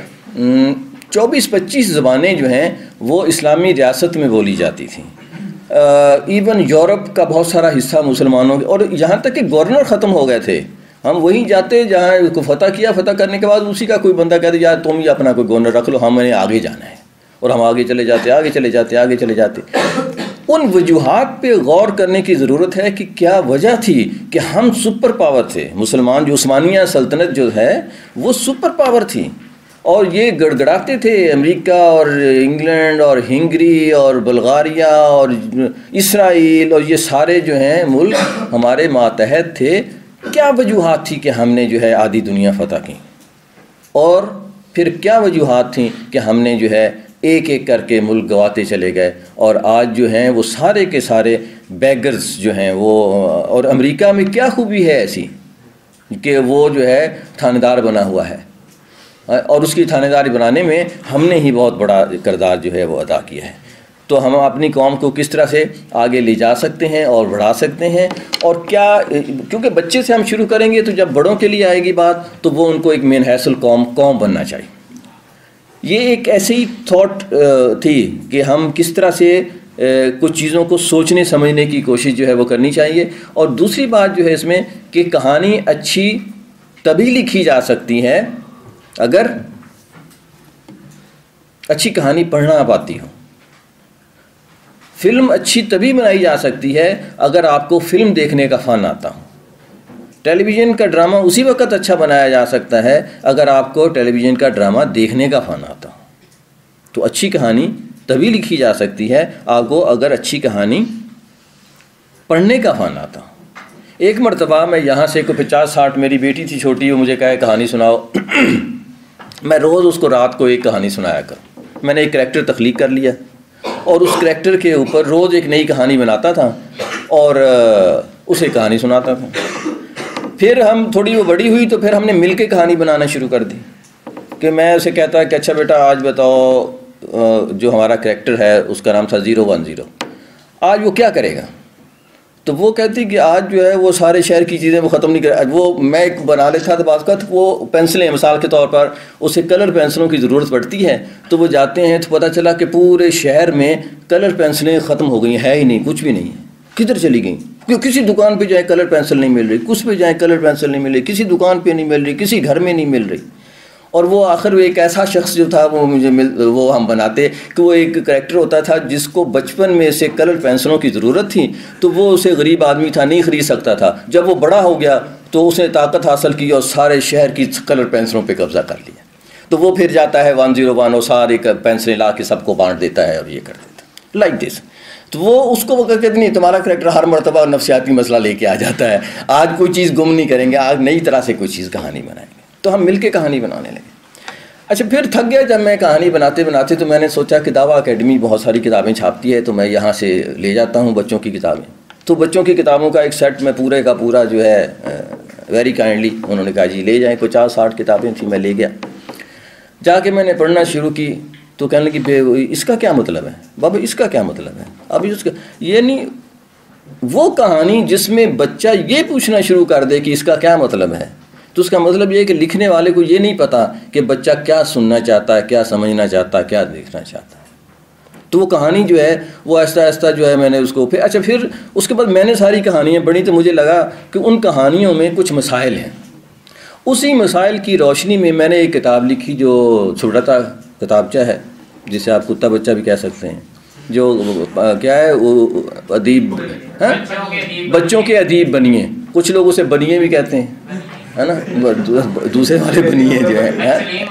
A: 24-25 ज़बानें जो हैं वो इस्लामी रियासत में बोली जाती थी। इवन यूरोप का बहुत सारा हिस्सा मुसलमानों के, और यहाँ तक कि गवर्नर ख़त्म हो गए थे। हम वहीं जाते जहाँ को फ़तह किया, फ़तह करने के बाद उसी का कोई बंदा कहते यार तुम ही अपना कोई गवर्नर रख लो, हमें आगे जाना है, और हम आगे चले जाते, आगे चले जाते, आगे चले जाते। उन वजूहात पे गौर करने की ज़रूरत है कि क्या वजह थी कि हम सुपर पावर थे। मुसलमान जो उस्मानिया सल्तनत जो है वो सुपर पावर थी, और ये गड़गड़ाते थे अमेरिका और इंग्लैंड और हंगरी और बुल्गारिया और इसराइल, और ये सारे जो हैं मुल्क हमारे मातहत थे। क्या वजूहात थी कि हमने जो है आधी दुनिया फ़तह की, और फिर क्या वजूहात थी कि हमने जो है एक एक करके मुल्क गवाते चले गए, और आज जो हैं वो सारे के सारे बैगर्स जो हैं वो। और अमेरिका में क्या खूबी है ऐसी कि वो जो है थानेदार बना हुआ है, और उसकी थानेदारी बनाने में हमने ही बहुत बड़ा किरदार जो है वो अदा किया है। तो हम अपनी कौम को किस तरह से आगे ले जा सकते हैं और बढ़ा सकते हैं, और क्या, क्योंकि बच्चे से हम शुरू करेंगे तो जब बड़ों के लिए आएगी बात तो वो उनको एक मेन हैसल कौम बनना चाहिए। ये एक ऐसी ही थॉट थी कि हम किस तरह से कुछ चीज़ों को सोचने समझने की कोशिश जो है वो करनी चाहिए। और दूसरी बात जो है इसमें कि कहानी अच्छी तभी लिखी जा सकती है अगर अच्छी कहानी पढ़ना आप आती हो। फिल्म अच्छी तभी बनाई जा सकती है अगर आपको फिल्म देखने का फ़न आता हो। टेलीविज़न का ड्रामा उसी वक्त अच्छा बनाया जा सकता है अगर आपको टेलीविज़न का ड्रामा देखने का फ़न आता हो। तो अच्छी कहानी तभी लिखी जा सकती है आपको अगर अच्छी कहानी पढ़ने का फ़न आता हो। एक मरतबा मैं यहाँ से कोई 50-60, मेरी बेटी थी छोटी, वो मुझे कहे कहानी सुनाओ। मैं रोज़ उसको रात को एक कहानी सुनाया करूँ। मैंने एक करैक्टर तख्लीक कर लिया और उस करैक्टर के ऊपर रोज़ एक नई कहानी बनाता था और उसे कहानी सुनाता था। फिर हम थोड़ी वो बड़ी हुई तो फिर हमने मिल के कहानी बनाना शुरू कर दी कि मैं उसे कहता कि अच्छा बेटा आज बताओ, जो हमारा करैक्टर है उसका नाम था 010, आज वो क्या करेगा। तो वो कहती कि आज जो है वो सारे शहर की चीज़ें वो ख़त्म नहीं कर, वो मैं एक बना लेता था बात का, तो वो पेंसिलें मिसाल के तौर पर उसे कलर पेंसिलों की ज़रूरत पड़ती है, तो वो जाते हैं तो पता चला कि पूरे शहर में कलर पेंसिलें ख़त्म हो गई, है ही नहीं, कुछ भी नहीं है, किधर चली गई। क्यों, किसी दुकान पे जाए कलर पेंसिल नहीं मिल रही, कुछ पे जाए कलर पेंसिल नहीं मिल रही, किसी दुकान पे नहीं मिल रही, किसी घर में नहीं मिल रही। और वो आखिर एक ऐसा शख्स जो था वो हम बनाते कि वो एक करैक्टर होता था जिसको बचपन में से कलर पेंसिलों की ज़रूरत थी, तो वो उसे गरीब आदमी था, नहीं ख़रीद सकता था। जब वो बड़ा हो गया तो उसने ताकत हासिल की और सारे शहर की कलर पेंसिलों पे कब्ज़ा कर लिया। तो वो फिर जाता है 101 और सारी पेंसिलें ला के सबको बांट देता है और ये कर देता है लाइक दिस। तो वो उसको वो कहते नहीं, तुम्हारा करैक्टर हर मरतबा नफसियाती मसला लेके आ जाता है, आज कोई चीज़ गुम नहीं करेंगे, आज नई तरह से कोई चीज़ कहानी बनाएंगे। तो हम मिल के कहानी बनाने लगे। अच्छा, फिर थक गया जब मैं कहानी बनाते बनाते, तो मैंने सोचा कि दावा अकेडमी बहुत सारी किताबें छापती है, तो मैं यहाँ से ले जाता हूँ बच्चों की किताबें। तो बच्चों की किताबों का एक सेट मैं पूरे का पूरा जो है वेरी काइंडली उन्होंने कहा जी ले जाएँ। 50-60 किताबें थी, मैं ले गया। जाके मैंने पढ़ना शुरू की तो कहने लगी इसका क्या मतलब है बाबा, इसका क्या मतलब है। अभी उसका ये नहीं, वो कहानी जिसमें बच्चा ये पूछना शुरू कर दे कि इसका क्या मतलब है, तो उसका मतलब ये है कि लिखने वाले को ये नहीं पता कि बच्चा क्या सुनना चाहता है, क्या समझना चाहता है, क्या देखना चाहता है। तो वो कहानी जो है वो आहिस्ता आहिस्ता जो है मैंने उसको फिर, अच्छा फिर उसके बाद मैंने सारी कहानियाँ पढ़ी तो मुझे लगा कि उन कहानियों में कुछ मसाइल हैं। उसी मसाइल की रोशनी में मैंने एक किताब लिखी जो छोटा किताबचा है, जिसे आप कुत्ता बच्चा भी कह सकते हैं, जो क्या है वो अदीब है, बच्चों के अदीब बनिए। कुछ लोग उसे बनिए भी कहते हैं, है ना, दूसरे वाले बनिए जो है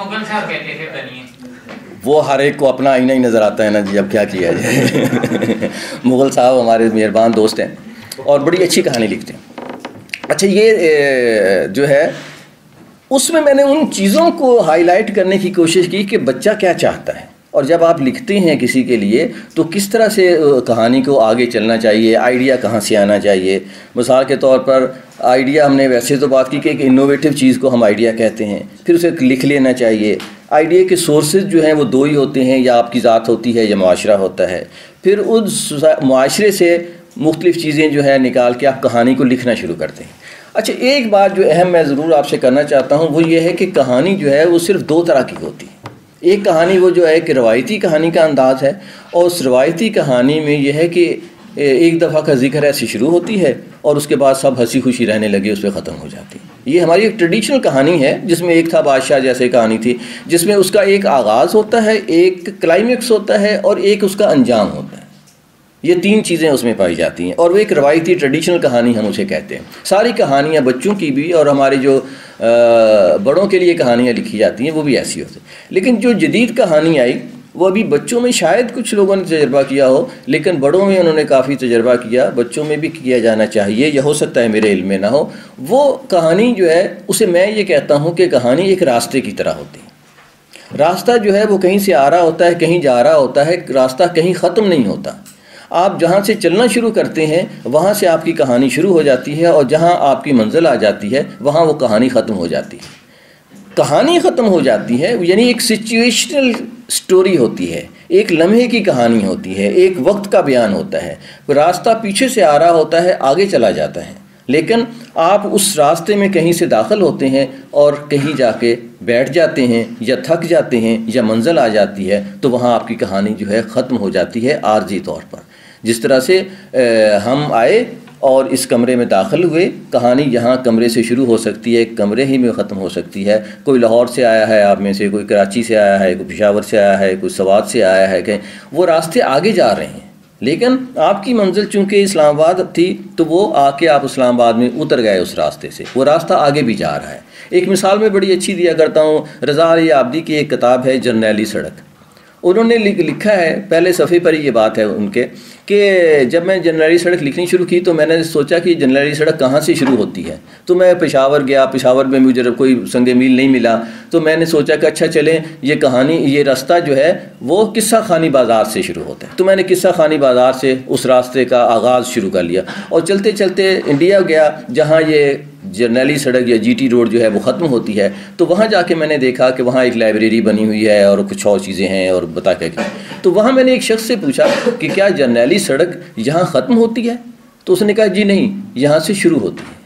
A: वो हर एक को अपना आईना ही नज़र आता है ना जी, अब क्या किया जाए। मुग़ल साहब हमारे मेहरबान दोस्त हैं और बड़ी अच्छी कहानी लिखते हैं। अच्छा, ये जो है उसमें मैंने उन चीज़ों को हाईलाइट करने की कोशिश की कि बच्चा क्या चाहता है, और जब आप लिखते हैं किसी के लिए तो किस तरह से कहानी को आगे चलना चाहिए, आइडिया कहाँ से आना चाहिए। मिसाल के तौर पर आइडिया, हमने वैसे तो बात की कि एक इनोवेटिव चीज़ को हम आइडिया कहते हैं, फिर उसे लिख लेना चाहिए। आइडिया के सोर्सेज जो हैं वो दो ही होते हैं, या आपकी ज़ात होती है या मुआशरा होता है। फिर उस मुआशरे से मुख्तलिफ़ चीज़ें जो है निकाल के आप कहानी को लिखना शुरू करते हैं। अच्छा, एक बात जो अहम मैं ज़रूर आपसे करना चाहता हूँ वो ये है कि कहानी जो है वो सिर्फ दो तरह की होती है। एक कहानी वो जो है कि रवायती कहानी का अंदाज़ है, और उस रवायती कहानी में यह है कि एक दफ़ा का जिक्र ऐसी शुरू होती है और उसके बाद सब हंसी खुशी रहने लगे, उस पर ख़त्म हो जाती है। ये हमारी एक ट्रेडिशनल कहानी है जिसमें एक था बादशाह जैसे कहानी थी, जिसमें उसका एक आगाज़ होता है, एक क्लाइमेक्स होता है और एक उसका अंजाम होता है। ये तीन चीज़ें उसमें पाई जाती हैं, और वो एक रवायती ट्रेडिशनल कहानी हम उसे कहते हैं। सारी कहानियाँ बच्चों की भी और हमारे जो बड़ों के लिए कहानियाँ लिखी जाती हैं वो भी ऐसी होती हैं। लेकिन जो जदीद कहानी आई वो अभी बच्चों में शायद कुछ लोगों ने तजर्बा किया हो, लेकिन बड़ों में उन्होंने काफ़ी तजर्बा किया, बच्चों में भी किया जाना चाहिए, या हो सकता है मेरे इल्म में ना हो। वो कहानी जो है उसे मैं ये कहता हूँ कि कहानी एक रास्ते की तरह होती है। रास्ता जो है वो कहीं से आ रहा होता है, कहीं जा रहा होता है, रास्ता कहीं ख़त्म नहीं होता। आप जहाँ से चलना शुरू करते हैं वहाँ से आपकी कहानी शुरू हो जाती है, और जहाँ आपकी मंजिल आ जाती है वहाँ वो कहानी ख़त्म हो जाती है। कहानी ख़त्म हो जाती है यानी एक सिचुएशनल स्टोरी होती है, एक लम्हे की कहानी होती है, एक वक्त का बयान होता है। रास्ता पीछे से आ रहा होता है, आगे चला जाता है, लेकिन आप उस रास्ते में कहीं से दाखिल होते हैं और कहीं जाके बैठ जाते हैं या थक जाते हैं या मंजिल आ जाती है, तो वहाँ आपकी कहानी जो है ख़त्म हो जाती है आर्जी तौर पर। जिस तरह से हम आए और इस कमरे में दाखिल हुए, कहानी यहाँ कमरे से शुरू हो सकती है, कमरे ही में ख़त्म हो सकती है। कोई लाहौर से आया है आप में से, कोई कराची से आया है, कोई पेशावर से आया है, कोई सवात से आया है, कहीं वो रास्ते आगे जा रहे हैं, लेकिन आपकी मंजिल चूँकि इस्लामाबाद थी तो वो आके आप इस्लामाबाद में उतर गए उस रास्ते से, वो रास्ता आगे भी जा रहा है। एक मिसाल मैं बड़ी अच्छी दिया करता हूँ, रज़ा अली आबदी की एक किताब है जर्नैली सड़क। उन्होंने लिखा है, पहले सफ़े पर ये बात है उनके, कि जब मैं जर्नैली सड़क लिखनी शुरू की तो मैंने सोचा कि जर्नैली सड़क कहाँ से शुरू होती है। तो मैं पेशावर गया, पेशावर में मुझे कोई संगे मील नहीं मिला, तो मैंने सोचा कि अच्छा चलें ये कहानी, ये रास्ता जो है वो किस्सा खानी बाज़ार से शुरू होता है। तो मैंने किस्सा खानी बाज़ार से उस रास्ते का आगाज़ शुरू कर लिया, और चलते चलते इंडिया गया जहाँ ये जर्नैली सड़क या जीटी रोड जो है वो ख़त्म होती है। तो वहाँ जाके मैंने देखा कि वहाँ एक लाइब्रेरी बनी हुई है और कुछ और चीज़ें हैं और बता के। तो वहाँ मैंने एक शख्स से पूछा कि क्या जर्नैली सड़क यहाँ ख़त्म होती है? तो उसने कहा जी नहीं, यहाँ से शुरू होती है।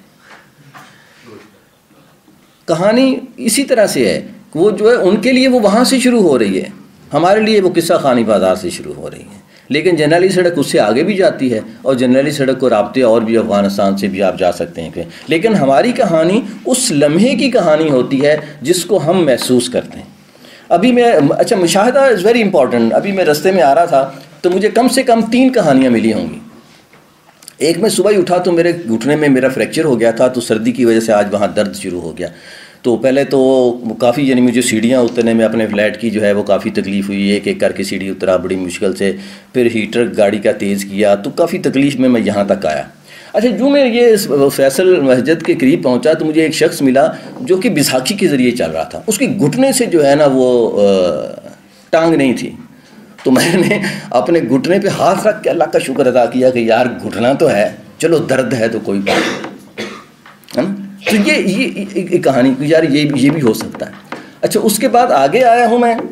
A: कहानी इसी तरह से है, वो जो है उनके लिए वो वहाँ से शुरू हो रही है, हमारे लिए वो किस्सा खानी बाज़ार से शुरू हो रही है। लेकिन जर्नैली सड़क उससे आगे भी जाती है, और जर्नैली सड़क को राब्ते और भी अफ़गानिस्तान से भी आप जा सकते हैं। लेकिन हमारी कहानी उस लम्हे की कहानी होती है जिसको हम महसूस करते हैं। अभी मैं, अच्छा, मुशाहिदा इज़ वेरी इंपॉर्टेंट। अभी मैं रास्ते में आ रहा था तो मुझे कम से कम 3 कहानियाँ मिली होंगी। एक, मैं सुबह ही उठा तो मेरे घुटने में मेरा फ्रैक्चर हो गया था, तो सर्दी की वजह से आज वहाँ दर्द शुरू हो गया। तो पहले तो काफ़ी, यानी मुझे सीढ़ियाँ उतरने में अपने फ्लैट की जो है वो काफ़ी तकलीफ़ हुई, एक एक करके सीढ़ी उतरा बड़ी मुश्किल से, फिर हीटर गाड़ी का तेज़ किया, तो काफ़ी तकलीफ़ में मैं यहाँ तक आया। अच्छा, जो मैं ये फैसल मस्जिद के करीब पहुँचा तो मुझे एक शख्स मिला जो कि बैसाखी के ज़रिए चल रहा था। उसके घुटने से जो है ना वो टांग नहीं थी, तो मैंने अपने घुटने पे हाथ रख के अल्लाह का शुक्र अदा किया कि यार घुटना तो है, चलो दर्द है तो कोई बात नहीं, है ना। तो ये कहानी यार ये भी हो सकता है। अच्छा, उसके बाद आगे आया हूँ मैं,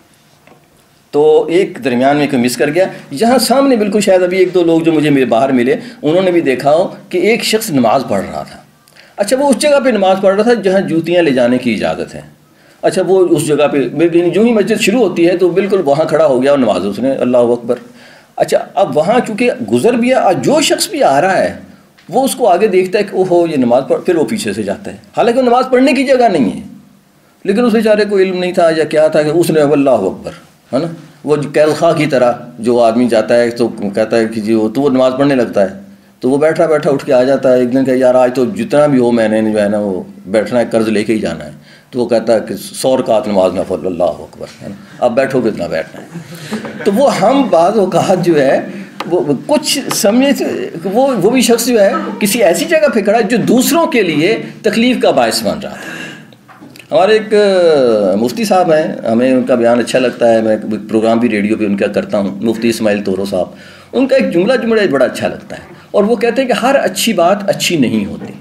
A: तो एक दरमियान में कोई मिस कर गया। यहाँ सामने बिल्कुल शायद अभी 1-2 लोग जो मुझे मेरे बाहर मिले उन्होंने भी देखा हो कि एक शख्स नमाज़ पढ़ रहा था। अच्छा, वो उस जगह पे नमाज़ पढ़ रहा था जहाँ जूतियाँ ले जाने की इजाज़त है। अच्छा, वो उस जगह पे जो ही मस्जिद शुरू होती है तो बिल्कुल वहाँ खड़ा हो गया और नमाज उसने, अल्लाह अकबर। अच्छा, अब वहाँ चूँकि गुजर भी आ, जो शख्स भी आ रहा है वो उसको आगे देखता है कि ओहो ये नमाज़ पढ़, फिर वो पीछे से जाता है, हालांकि वो नमाज़ पढ़ने की जगह नहीं है, लेकिन उस बेचारे को इल्म नहीं था या क्या था कि उसने अल्लाह अकबर, है ना। वो कैद खा की तरह जो आदमी जाता है तो कहता है कि जी वो, तो वो नमाज़ पढ़ने लगता है, तो वो बैठा बैठा उठ के आ जाता है। एक दिन कहा यार आज तो जितना भी हो मैंने जो है ना वो बैठना है, कर्ज लेके ही जाना है। तो वो कहता है कि 100 रकात नमाज में फल, अल्लाह अकबर, है ना, अब बैठो कितना बैठना है। तो वो हम बाज़ औक़ात जो है वो कुछ समझे, वो भी शख्स जो है किसी ऐसी जगह पे खड़ा है जो दूसरों के लिए तकलीफ़ का बायस बन रहा था। हमारे एक मुफ्ती साहब हैं, हमें उनका बयान अच्छा लगता है, मैं प्रोग्राम भी रेडियो पे उनका करता हूँ, मुफ्ती इस्माइल तोरो साहब। उनका एक जुमला बड़ा अच्छा लगता है, और वो कहते हैं कि हर अच्छी बात अच्छी नहीं होती।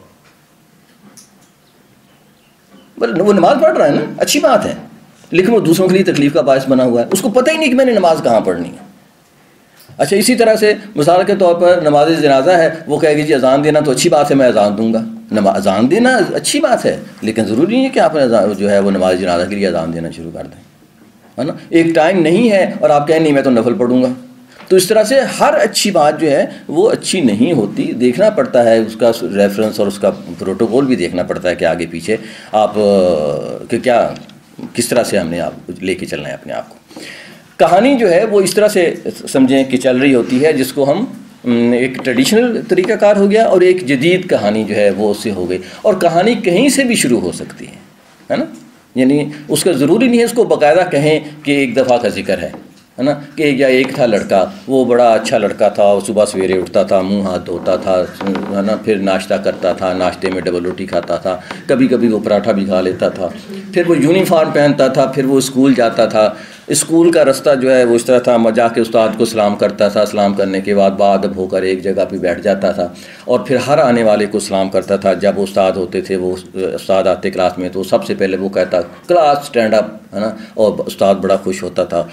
A: वो नमाज पढ़ रहा है ना, अच्छी बात है, लेकिन वो दूसरों के लिए तकलीफ का बायस बना हुआ है, उसको पता ही नहीं कि मैंने नमाज कहाँ पढ़नी है। अच्छा, इसी तरह से मिसाल के तौर पर नमाज जनाजा है, वो कहेगी जी अजान देना तो अच्छी बात है, मैं अजान दूंगा। अजान देना अच्छी बात है, लेकिन ज़रूरी नहीं है कि आप जो है वो नमाज जनाजा के लिए अजान देना शुरू कर दें, है ना। एक टाइम नहीं है और आप कहें नहीं मैं तो नफल पढ़ूंगा। तो इस तरह से हर अच्छी बात जो है वो अच्छी नहीं होती। देखना पड़ता है उसका रेफरेंस और उसका प्रोटोकॉल भी देखना पड़ता है कि आगे पीछे आप कि क्या किस तरह से हमने आप लेके चलना है अपने आप को। कहानी जो है वो इस तरह से समझें कि चल रही होती है, जिसको हम एक ट्रेडिशनल तरीक़ाकार हो गया और एक जदीद कहानी जो है वो उससे हो गई। और कहानी कहीं से भी शुरू हो सकती है ना, यानी उसका ज़रूरी नहीं है उसको बाकायदा कहें कि एक दफ़ा का जिक्र है ना, कि या एक था लड़का, वो बड़ा अच्छा लड़का था, वो सुबह सवेरे उठता था, मुंह हाथ धोता था, है ना, फिर नाश्ता करता था, नाश्ते में डबल रोटी खाता था, कभी कभी वो पराठा भी खा लेता था, फिर वो यूनिफॉर्म पहनता था, फिर वो स्कूल जाता था। स्कूल का रास्ता जो है वो इस तरह था, मजा के उस्ताद को सलाम करता था, सलाम करने के बाद बाअदब होकर एक जगह पे बैठ जाता था और फिर हर आने वाले को सलाम करता था। जब उस्ताद होते थे, वो उस्ताद आते क्लास में तो सबसे पहले वो कहता क्लास स्टैंड अप, है ना, और उस्ताद बड़ा खुश होता था।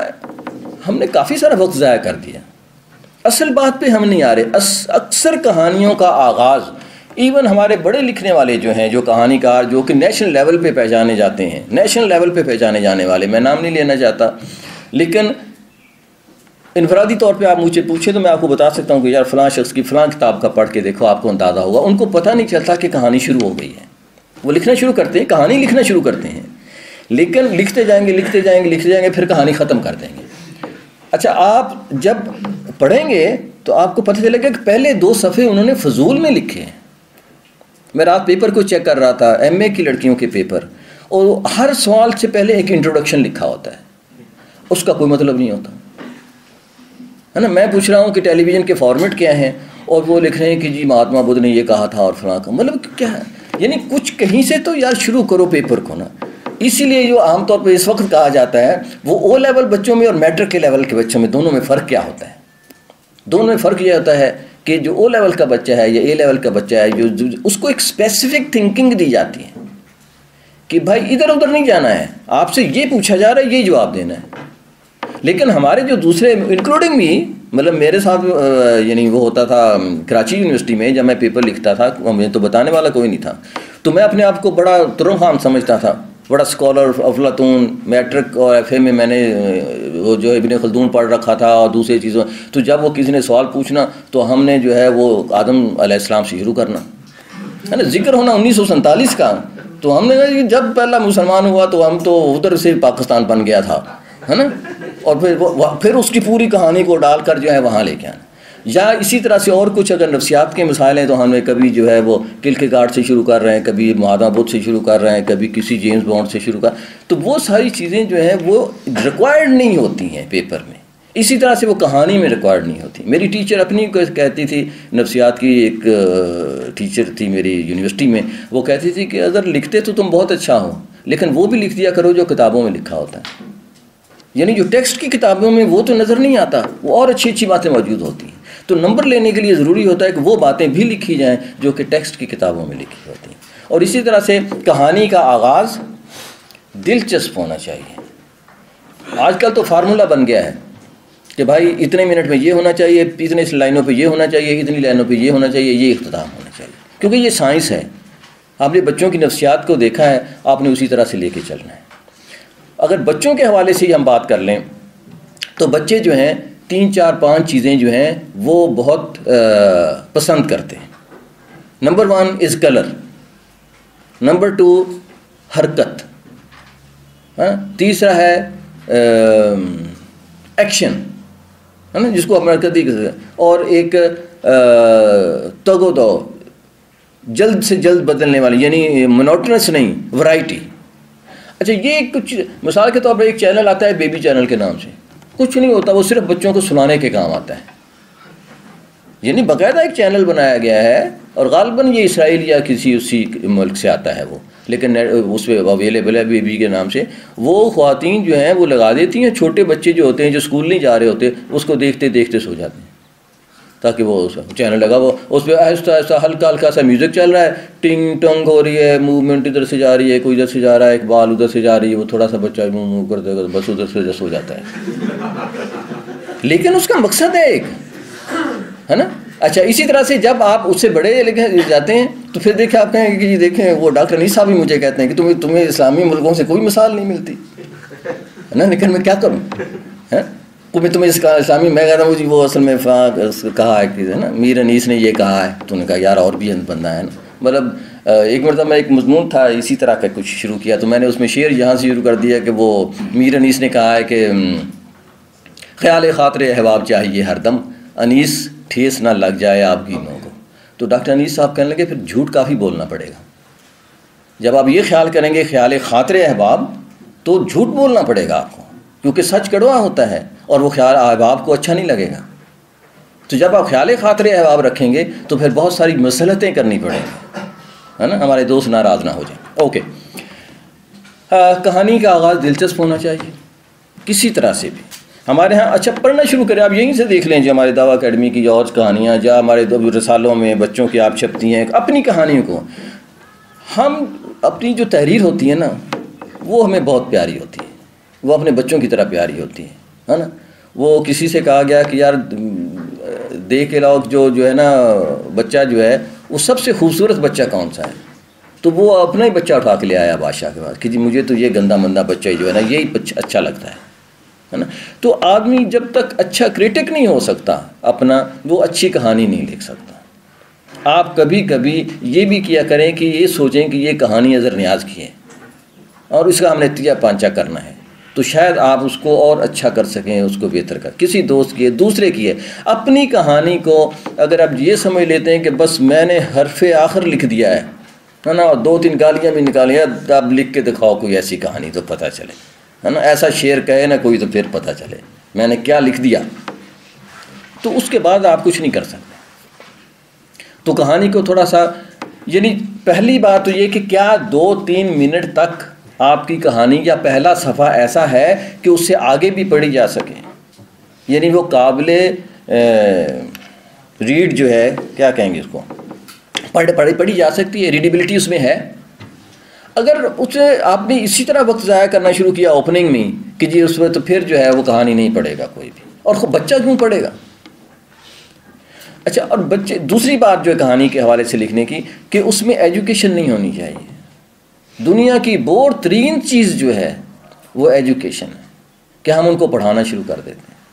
A: हमने काफ़ी सारा वक्त ज़ाया कर दिया, असल बात पे हम नहीं आ रहे। अक्सर कहानियों का आगाज़ इवन हमारे बड़े लिखने वाले जो हैं, जो कहानीकार, जो कि नेशनल लेवल पे पहचाने जाते हैं, नेशनल लेवल पे पहचाने जाने वाले, मैं नाम नहीं लेना चाहता, लेकिन इनफरादी तौर पे आप मुझे पूछे तो मैं आपको बता सकता हूँ कि यार फ़लाँ शख्स की फ़लाँ किताब का पढ़ के देखो, आपको अंदाज़ा होगा। उनको पता नहीं चलता कि कहानी शुरू हो गई है। वो लिखना शुरू करते हैं, कहानी लिखना शुरू करते हैं, लेकिन लिखते जाएंगे फिर कहानी ख़त्म कर देंगे। अच्छा, आप जब पढ़ेंगे तो आपको पता चलेगा कि पहले 2 सफ़े उन्होंने फजूल में लिखे हैं। मैं रात पेपर को चेक कर रहा था, एमए की लड़कियों के पेपर, और हर सवाल से पहले एक इंट्रोडक्शन लिखा होता है, उसका कोई मतलब नहीं होता, है ना। मैं पूछ रहा हूँ कि टेलीविज़न के फॉर्मेट क्या हैं, और वो लिख रहे हैं कि जी महात्मा बुद्ध ने ये कहा था और फलां का, मतलब क्या है, यानी कुछ कहीं से तो यार शुरू करो पेपर को ना। इसीलिए जो आमतौर पर इस वक्त कहा जाता है वो ओ लेवल बच्चों में और मैट्रिक के लेवल के बच्चों में, दोनों में फ़र्क क्या होता है? दोनों में फ़र्क ये होता है कि जो ओ लेवल का बच्चा है या ए लेवल का बच्चा है, जो उसको एक स्पेसिफिक थिंकिंग दी जाती है कि भाई इधर उधर नहीं जाना है, आपसे ये पूछा जा रहा है, ये जवाब देना है। लेकिन हमारे जो दूसरे, इंक्लूडिंग भी, मतलब मेरे साथ यानी वो होता था कराची यूनिवर्सिटी में, जब मैं पेपर लिखता था, मुझे तो बताने वाला कोई नहीं था, तो मैं अपने आप को बड़ा तुरुखान समझता था, बड़ा स्कॉलर अफलातून। मैट्रिक और एफए में मैंने वो जो इब्ने खल्दून पढ़ रखा था और दूसरी चीज़ों, तो जब वो किसी ने सवाल पूछना तो हमने जो है वो आदम अलैहिस्सलाम से शुरू करना, है ना। जिक्र होना 1947 का, तो हमने कहा कि जब पहला मुसलमान हुआ तो हम तो उधर से पाकिस्तान बन गया था, है ना, और फिर उसकी पूरी कहानी को डालकर जो है वहाँ लेके आना। या इसी तरह से और कुछ अगर नफ्सियात के मसाइल हैं तो हमें कभी जो है वो किरकेगार्ड से शुरू कर रहे हैं, कभी महात्मा बुद्ध से शुरू कर रहे हैं, कभी किसी जेम्स बॉन्ड से शुरू कर, तो वो सारी चीज़ें जो हैं वो रिक्वायर्ड नहीं होती हैं पेपर में। इसी तरह से वो कहानी में रिक्वायर्ड नहीं होती। मेरी टीचर अपनी को कहती थी, नफ्सियात की एक टीचर थी मेरी यूनिवर्सिटी में, वो कहती थी कि अगर लिखते तो तुम बहुत अच्छा हो, लेकिन वो भी लिख दिया करो जो किताबों में लिखा होता है। यानी जो टेक्स्ट की किताबों में वो तो नज़र नहीं आता, वो और अच्छी अच्छी बातें मौजूद होती हैं। तो नंबर लेने के लिए ज़रूरी होता है कि वो बातें भी लिखी जाएं जो कि टेक्स्ट की किताबों में लिखी होती हैं। और इसी तरह से कहानी का आगाज़ दिलचस्प होना चाहिए। आजकल तो फार्मूला बन गया है कि भाई इतने मिनट में ये होना चाहिए, इतने लाइनों पे ये होना चाहिए, इतनी लाइनों पे ये होना चाहिए, ये इख्तिताम होना चाहिए, क्योंकि ये साइंस है। आपने बच्चों की नफ्सियात को देखा है, आपने उसी तरह से लेके चलना है। अगर बच्चों के हवाले से ही हम बात कर लें तो बच्चे जो हैं 3, 4, 5 चीज़ें जो हैं वो बहुत पसंद करते हैं। नंबर 1 इज़ कलर, नंबर 2 हरकत, तीसरा है एक्शन, है ना, जिसको हम हरकत ही कहते हैं, और एक तगो दो, जल्द से जल्द बदलने वाली, यानी मोनोटोनस नहीं, वैरायटी। अच्छा, ये कुछ मिसाल के तौर पर एक चैनल आता है बेबी चैनल के नाम से, कुछ नहीं होता, वो सिर्फ बच्चों को सुनाने के काम आता है। यानी बाकायदा एक चैनल बनाया गया है और गालिबन ये इसराइल या किसी उसी मुल्क से आता है वो, लेकिन उस पर अवेलेबल है बेबी के नाम से। वो ख़वातीन जो हैं वो लगा देती हैं, छोटे बच्चे जो होते हैं जो स्कूल नहीं जा रहे होते उसको देखते देखते सो जाते हैं, ताकि वो उसका चैनल लगा वो उस पर आहिस्ता आहिस्ता हल्का हल्का सा म्यूज़िक चल रहा है, टिंग टंग हो रही है, मूवमेंट इधर से जा रही है, कोई इधर से जा रहा है, एक बाल उधर से जा रही है, वो थोड़ा सा बच्चा मूव कर देगा बस उधर से सो जाता है। लेकिन उसका मकसद है एक, है ना। अच्छा, इसी तरह से जब आप उससे बड़े लेके जाते हैं तो फिर देखें आप कहेंगे कि देखें वो डॉक्टर अनीस साहब भी मुझे कहते हैं कि तुम्हें इस्लामी मुल्कों से कोई मिसाल नहीं मिलती, है ना, लेकिन मैं क्या करूँ, है मैं तुम्हें इसका इस्लामी, मैं कहता हूँ जी वो असल में कहा है कि है ना मीर अनीस ने ये कहा है, तो उन्होंने कहा यार और भी बंदा है ना। मतलब एक मरतबा मैं एक मजमून था इसी तरह का कुछ शुरू किया, तो मैंने उसमें शेर यहाँ से शुरू कर दिया कि वो मीर अनीस ने कहा है कि ख्याल खातिर अहबाब चाहिए हरदम, अनीस ठेस ना लग जाए आप गिनों को। तो डॉक्टर अनीस साहब कहने लगे फिर झूठ काफ़ी बोलना पड़ेगा, जब आप ये ख्याल करेंगे ख्याल खातिर अहबाब तो झूठ बोलना पड़ेगा आपको, क्योंकि सच कड़वा होता है और वो ख्याल अहबाब को अच्छा नहीं लगेगा। तो जब आप ख्याल खातिर अहबाब रखेंगे तो फिर बहुत सारी मसलहतें करनी पड़ेंगी, है ना, हमारे दोस्त नाराज़ ना हो जाए। ओके, कहानी का आगाज़ दिलचस्प होना चाहिए किसी तरह से भी हमारे यहाँ। अच्छा, पढ़ना शुरू करें आप, यहीं से देख लें जो हमारे दावा अकेडमी की और कहानियाँ या हमारे रसालों में बच्चों की आप छपती हैं, अपनी कहानियों को हम अपनी जो तहरीर होती है ना वो हमें बहुत प्यारी होती है, वो अपने बच्चों की तरह प्यारी होती है ना। वो किसी से कहा गया कि यार देख के लाओ जो है ना बच्चा जो है वो सबसे खूबसूरत बच्चा कौन सा है, तो वो अपना ही बच्चा उठा के ले आया बादशाह के पास कि जी मुझे तो ये गंदा मंदा बच्चा ही जो है ना यही अच्छा लगता है ना। तो आदमी जब तक अच्छा क्रिटिक नहीं हो सकता अपना, वो अच्छी कहानी नहीं लिख सकता। आप कभी कभी ये भी किया करें कि ये सोचें कि ये कहानी अज़र नियाज़ की है और इसका हमने नतीजा पांचा करना है, तो शायद आप उसको और अच्छा कर सकें, उसको बेहतर कर, किसी दोस्त की है, दूसरे की है। अपनी कहानी को अगर आप ये समझ लेते हैं कि बस मैंने हरफ़े आखिर लिख दिया है ना, और 2-3 गालियाँ भी निकाली हैं, अब लिख के दिखाओ कोई ऐसी कहानी तो पता चले, है ना, ऐसा शेर कहे ना कोई तो फिर पता चले मैंने क्या लिख दिया, तो उसके बाद आप कुछ नहीं कर सकते। तो कहानी को थोड़ा सा, यानी पहली बात तो ये कि क्या 2-3 मिनट तक आपकी कहानी या पहला सफ़ा ऐसा है कि उससे आगे भी पढ़ी जा सके, यानी वो काबिले रीड जो है, क्या कहेंगे उसको, पढ़ी जा सकती है, रीडेबिलिटी उसमें है। अगर उसे आपने इसी तरह वक्त ज़ाया करना शुरू किया ओपनिंग में कि जी उसमें, तो फिर जो है वो कहानी नहीं पढ़ेगा कोई भी, और बच्चा क्यों पढ़ेगा। अच्छा, और बच्चे, दूसरी बात जो है कहानी के हवाले से लिखने की कि उसमें एजुकेशन नहीं होनी चाहिए। दुनिया की बोर तरीन चीज़ जो है वो एजुकेशन है कि हम उनको पढ़ाना शुरू कर देते हैं।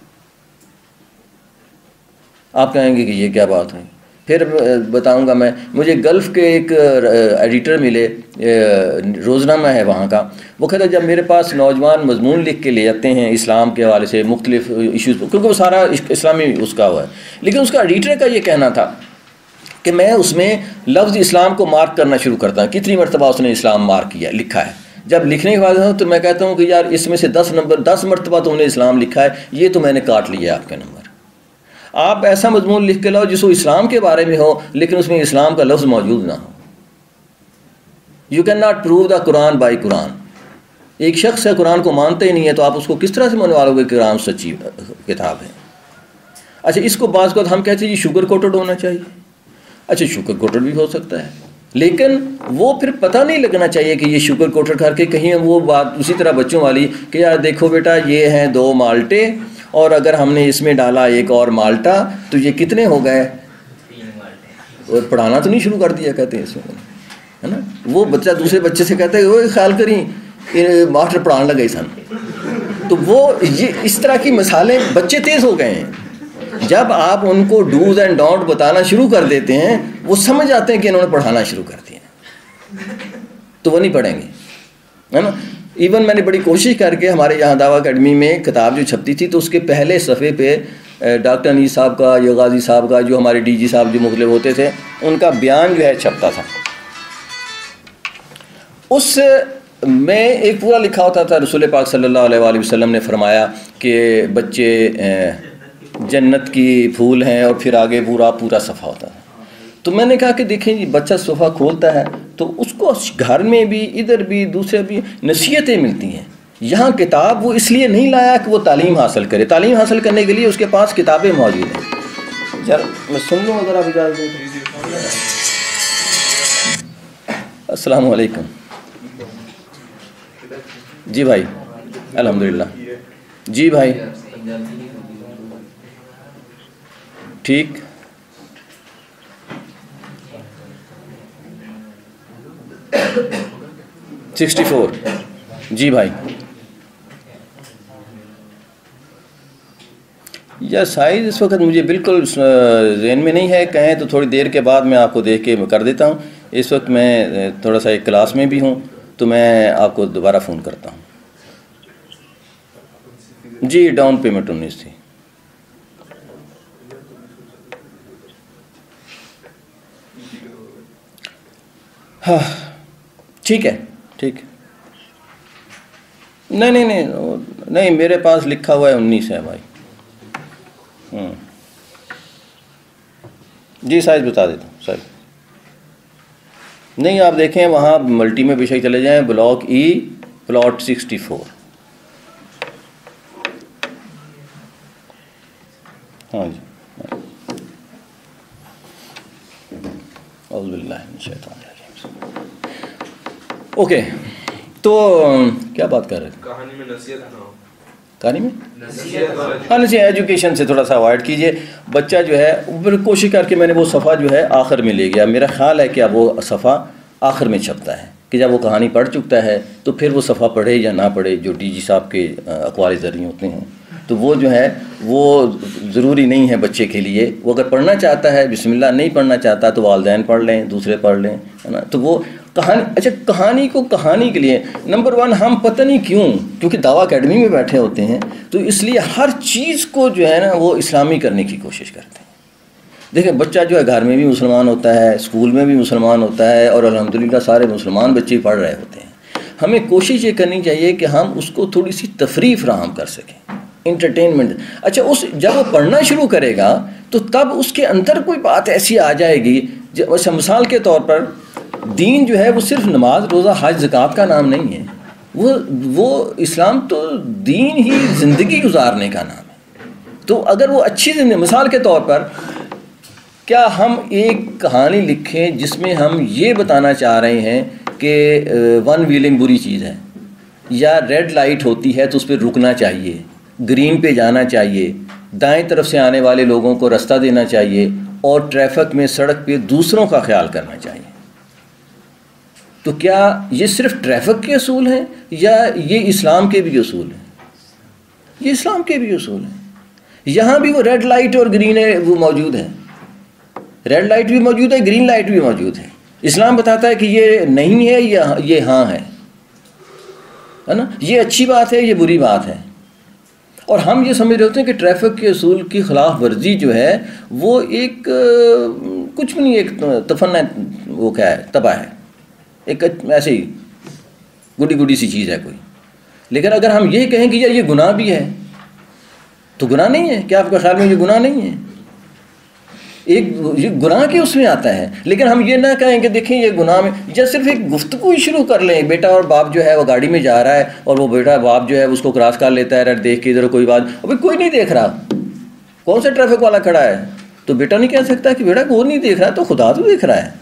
A: आप कहेंगे कि ये क्या बात है, फिर बताऊंगा मैं। मुझे गल्फ़ के एक एडिटर मिले, रोज़नामा है वहाँ का, वो कहता जब मेरे पास नौजवान मजमून लिख के ले जाते हैं इस्लाम के हवाले से मुख्तलिफ इशूज़, क्योंकि वो सारा इस्लामी उसका हुआ है, लेकिन उसका एडिटर का ये कहना था कि मैं उसमें लफ्ज़ इस्लाम को मार्क करना शुरू करता हूँ, कितनी मरतबा उसने इस्लाम मार्क किया, लिखा है। जब लिखने के बाद तो मैं कहता हूँ कि यार इसमें से 10 मरतबा तुमने इस्लाम लिखा है, ये तो मैंने काट लिया आपके नंबर। आप ऐसा मजमून लिख के लाओ जिसको इस्लाम के बारे में हो लेकिन उसमें इस्लाम का लफ्ज़ मौजूद ना हो। You can not prove the Quran by Quran. एक शख्स है कुरान को मानते ही नहीं है, तो आप उसको किस तरह से मनवा लोगे कि कुरान सच्ची किताब है। अच्छा, इसको बाज़ को हम कहते हैं जी शुगर कोटेड होना चाहिए। अच्छा, शुगर कोटेड भी हो सकता है, लेकिन वो फिर पता नहीं लगना चाहिए कि ये शुगर कोटेड करके कहीं वो बात उसी तरह बच्चों वाली कि यार देखो बेटा ये हैं 2 माल्टे और अगर हमने इसमें डाला एक और माल्टा तो ये कितने हो गए, और पढ़ाना तो नहीं शुरू कर दिया कहते हैं इसमें, है ना। वो बच्चा दूसरे बच्चे से कहता है वो ख्याल करी मास्टर पढ़ाने लगे सन, तो वो ये इस तरह की मिसालें, बच्चे तेज़ हो गए हैं। जब आप उनको डूज एंड डोंट बताना शुरू कर देते हैं वो समझ आते हैं कि इन्होंने पढ़ाना शुरू कर दिया, तो वो नहीं पढ़ेंगे, है ना। इवन मैंने बड़ी कोशिश करके हमारे यहाँ दावा अकेडमी में किताब जो छपती थी तो उसके पहले सफ़े पे डॉक्टर अनीस साहब का या गाजी साहब का, जो हमारे डीजी साहब जो मुख्तलिफ होते थे, उनका बयान जो है छपता था। उस में एक पूरा लिखा होता था रसूल पाक सल्लल्लाहु अलैहि वसल्लम ने फरमाया कि बच्चे जन्नत की फूल हैं, और फिर आगे पूरा सफ़ा होता है। तो मैंने कहा कि देखें जी बच्चा सोफ़ा खोलता है तो उसको वो घर में भी, इधर भी, दूसरे भी नसीहतें मिलती हैं। यहाँ किताब वो इसलिए नहीं लाया कि वो तालीम हासिल करे, तालीम हासिल करने के लिए उसके पास किताबें मौजूद हैं। यार मैं सुन लूँ अगर आप इजाज़त दें। अस्सलाम वालेकुम। जी भाई, अल्हम्दुलिल्लाह। जी भाई, ठीक। सिक्सटी 64। जी भाई, यह साइज़ इस वक्त मुझे बिल्कुल ज़हन में नहीं है, कहें तो थोड़ी देर के बाद मैं आपको देख के कर देता हूँ। इस वक्त मैं थोड़ा सा एक क्लास में भी हूँ, तो मैं आपको दोबारा फ़ोन करता हूँ। जी, डाउन पेमेंट 19 थी। हाँ ठीक है, ठीक। नहीं, मेरे पास लिखा हुआ है 19 है भाई। जी साइज बता देता हूँ साइज। नहीं, आप देखें वहाँ मल्टी में बेशक चले जाएं, ब्लॉक ई प्लॉट 64। हाँ जी, ओके। तो क्या बात कर रहे थे?
C: कहानी में नसीहत ना हो।
A: कहानी में हाँ, नसीहत एजुकेशन से थोड़ा सा अवॉइड कीजिए। बच्चा जो है कोशिश करके मैंने वो सफ़ा जो है आखिर में ले गया। मेरा ख्याल है कि अब वो सफ़ा आखिर में छपता है कि जब वो कहानी पढ़ चुकता है तो फिर वो सफ़ा पढ़े या ना पढ़े, जो डीजी साहब के अक़वाल ज़रिए होते हैं, तो वो जो है वो ज़रूरी नहीं है बच्चे के लिए। वो अगर पढ़ना चाहता है बिस्मिल्लाह, नहीं पढ़ना चाहता तो वालिदैन पढ़ लें, दूसरे पढ़ लें, है ना। तो वो कहानी, अच्छा कहानी को कहानी के लिए नंबर 1 हम पता नहीं क्यों, क्योंकि दावा अकेडमी में बैठे होते हैं तो इसलिए हर चीज़ को जो है ना वो इस्लामी करने की कोशिश करते हैं। देखें, बच्चा जो है घर में भी मुसलमान होता है, स्कूल में भी मुसलमान होता है, और अल्हम्दुलिल्लाह सारे मुसलमान बच्चे पढ़ रहे होते हैं। हमें कोशिश ये करनी चाहिए कि हम उसको थोड़ी सी तफरीह फराहम कर सकें, इंटरटेनमेंट। अच्छा, जब वो पढ़ना शुरू करेगा तो तब उसके अंदर कोई बात ऐसी आ जाएगी। अच्छा, मिसाल के तौर पर दीन जो है वो सिर्फ नमाज, रोज़ा, हज, ज़कात का नाम नहीं है। वो इस्लाम तो दीन ही ज़िंदगी गुजारने का नाम है। तो अगर वो अच्छी ज़िंदगी, मिसाल के तौर पर क्या हम एक कहानी लिखें जिसमें हम ये बताना चाह रहे हैं कि वन व्हीलिंग बुरी चीज़ है, या रेड लाइट होती है तो उस पर रुकना चाहिए, ग्रीन पे जाना चाहिए, दाएं तरफ से आने वाले लोगों को रास्ता देना चाहिए, और ट्रैफिक में, सड़क पे दूसरों का ख्याल करना चाहिए। तो क्या ये सिर्फ ट्रैफिक के असूल हैं या ये इस्लाम के भी असूल हैं? ये इस्लाम के भी असूल हैं। यहाँ भी वो रेड लाइट और ग्रीन है वो मौजूद है, रेड लाइट भी मौजूद है, ग्रीन लाइट भी मौजूद है। इस्लाम बताता है कि ये नहीं है या ये हाँ है ना, ये अच्छी बात है, ये बुरी बात है। और हम ये समझ रहे होते हैं कि ट्रैफिक के असूल की खिलाफ वर्जी जो है वो एक कुछ भी नहीं, एक तफन्ना, वो क्या है, तबाह है, एक ऐसी गुडी गुडी सी चीज़ है कोई। लेकिन अगर हम ये कहें कि यार ये गुनाह भी है तो गुनाह नहीं है। क्या आपके ख्याल में ये गुनाह नहीं है? एक ये गुनाह के उसमें आता है। लेकिन हम ये ना कहें कि देखें ये गुनाह में, या सिर्फ एक गुफ्तगू शुरू कर लें। बेटा और बाप जो है वो गाड़ी में जा रहा है और वो बेटा बाप जो है उसको क्रॉस कर लेता है, देख के इधर कोई बात, अभी कोई नहीं देख रहा, कौन सा ट्रैफिक वाला खड़ा है, तो बेटा नहीं कह सकता कि बेटा वो नहीं देख रहा तो खुदा तो देख रहा है।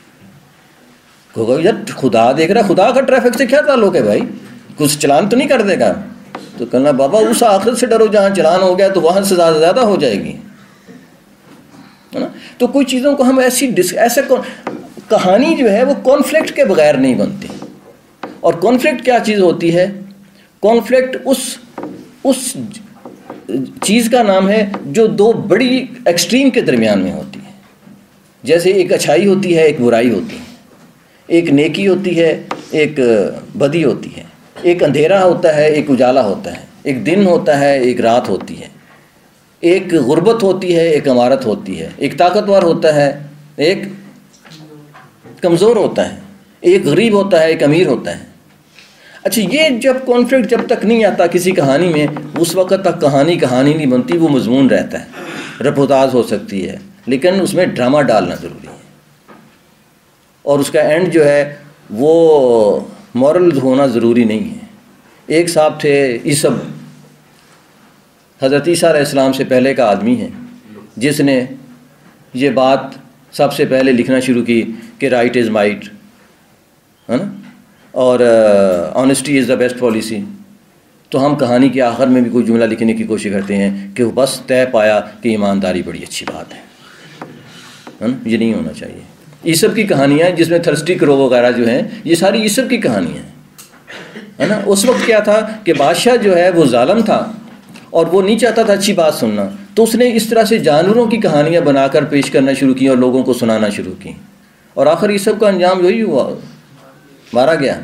A: यार खुदा देख रहा है, खुदा का ट्रैफिक से क्या ताल्लुक है भाई, कुछ चलान तो नहीं कर देगा? तो कहना बाबा उस आखिरत से डरो जहाँ चलान हो गया तो वहाँ से ज़्यादा हो जाएगी, है ना। तो कोई चीज़ों को हम ऐसे कहानी जो है वो कॉन्फ्लिक्ट के बगैर नहीं बनती। और कॉन्फ्लिक्ट क्या चीज़ होती है? कॉन्फ्लिक्ट उस चीज़ का नाम है जो दो बड़ी एक्सट्रीम के दरमियान में होती है। जैसे एक अच्छाई होती है, एक बुराई होती है, एक नेकी होती है, एक बदी होती है, एक अंधेरा होता है, एक उजाला होता है, एक दिन होता है, एक रात होती है, एक गुर्बत होती है, एक अमारत होती है, एक ताकतवर होता है, एक कमज़ोर होता है, एक गरीब होता है, एक अमीर होता है। अच्छा, ये जब कॉन्फ्लिक्ट जब तक नहीं आता किसी कहानी में, उस वक़्त तक कहानी नहीं बनती, वो मजमून रहता है, रिपोर्टाज हो सकती है, लेकिन उसमें ड्रामा डालना ज़रूरी है। और उसका एंड जो है वो मॉरल होना ज़रूरी नहीं है। एक साहब थे ईसब, हज़रत ईसा अलैहिस्सलाम से पहले का आदमी है, जिसने ये बात सबसे पहले लिखना शुरू की कि राइट इज़ माइट, है ना, और honesty is the best policy. तो हम कहानी के आखिर में भी कोई जुमला लिखने की कोशिश करते हैं कि वो बस तय पाया कि ईमानदारी बड़ी अच्छी बात है ना। ये नहीं होना चाहिए। ईसब की कहानियाँ जिसमें थर्स्टी क्रो वगैरह जो हैं, ये सारी ईसब की कहानियाँ हैं, है ना। उस वक्त क्या था कि बादशाह जो है वो जालिम था और वो नहीं चाहता था अच्छी बात सुनना, तो उसने इस तरह से जानवरों की कहानियाँ बनाकर पेश करना शुरू की और लोगों को सुनाना शुरू की, और आखिर ईसब का अंजाम यही हुआ, मारा गया।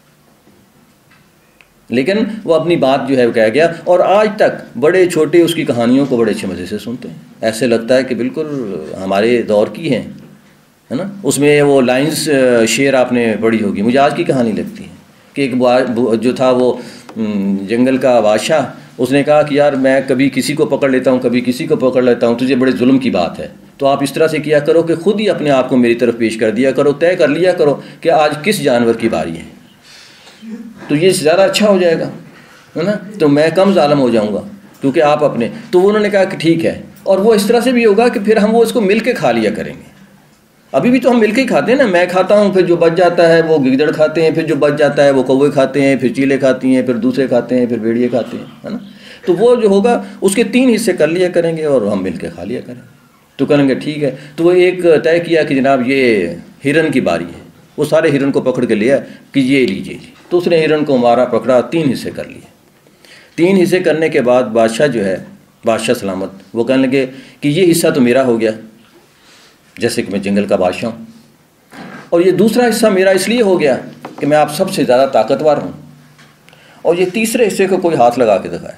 A: लेकिन वो अपनी बात जो है वो कह गया, और आज तक बड़े छोटे उसकी कहानियों को बड़े अच्छे मज़े से सुनते हैं। ऐसे लगता है कि बिल्कुल हमारे दौर की हैं, है ना। उसमें वो लाइंस शेर आपने पढ़ी होगी, मुझे आज की कहानी लगती है कि एक जो था वो जंगल का बादशाह, उसने कहा कि यार मैं कभी किसी को पकड़ लेता हूँ, कभी किसी को पकड़ लेता हूँ, तुझे बड़े जुल्म की बात है, तो आप इस तरह से किया करो कि खुद ही अपने आप को मेरी तरफ पेश कर दिया करो, तय कर लिया करो कि आज किस जानवर की बारी है, तो ये ज़्यादा अच्छा हो जाएगा, है ना, तो मैं कम जालिम हो जाऊँगा क्योंकि आप अपने। तो उन्होंने कहा कि ठीक है, और वो इस तरह से भी होगा कि फिर हम वो इसको मिल के खा लिया करेंगे। अभी भी तो हम मिल के ही खाते हैं ना, मैं खाता हूँ, फिर जो बच जाता है वो गिदड़ खाते हैं, फिर जो बच जाता है वो कौवे खाते हैं, फिर चीले खाती हैं, फिर दूसरे खाते हैं, फिर भेड़िए खाते हैं, है ना। तो वो जो होगा उसके 3 हिस्से कर लिया करेंगे और हम मिल के खा लिया करेंगे। तो करेंगे ठीक है। तो वो एक तय किया कि जनाब ये हिरन की बारी है, वो सारे हिरन को पकड़ के लिया कि ये लीजिए जी। तो उसने हिरन को मारा, पकड़ा, 3 हिस्से कर लिए। 3 हिस्से करने के बाद बादशाह जो है, बादशाह सलामत, वो कहने लगे कि ये हिस्सा तो मेरा हो गया, जैसे कि मैं जंगल का बादशाह हूँ, और ये दूसरा हिस्सा मेरा इसलिए हो गया कि मैं आप सबसे ज़्यादा ताकतवर हूँ, और ये तीसरे हिस्से को कोई हाथ लगा के दिखाए।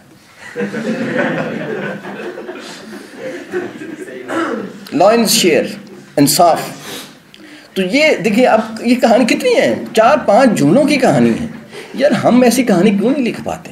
A: लॉ एंड शेयर, इंसाफ। तो ये देखिए अब ये कहानी कितनी है, 4-5 जुमलों की कहानी है यार। हम ऐसी कहानी क्यों नहीं लिख पाते,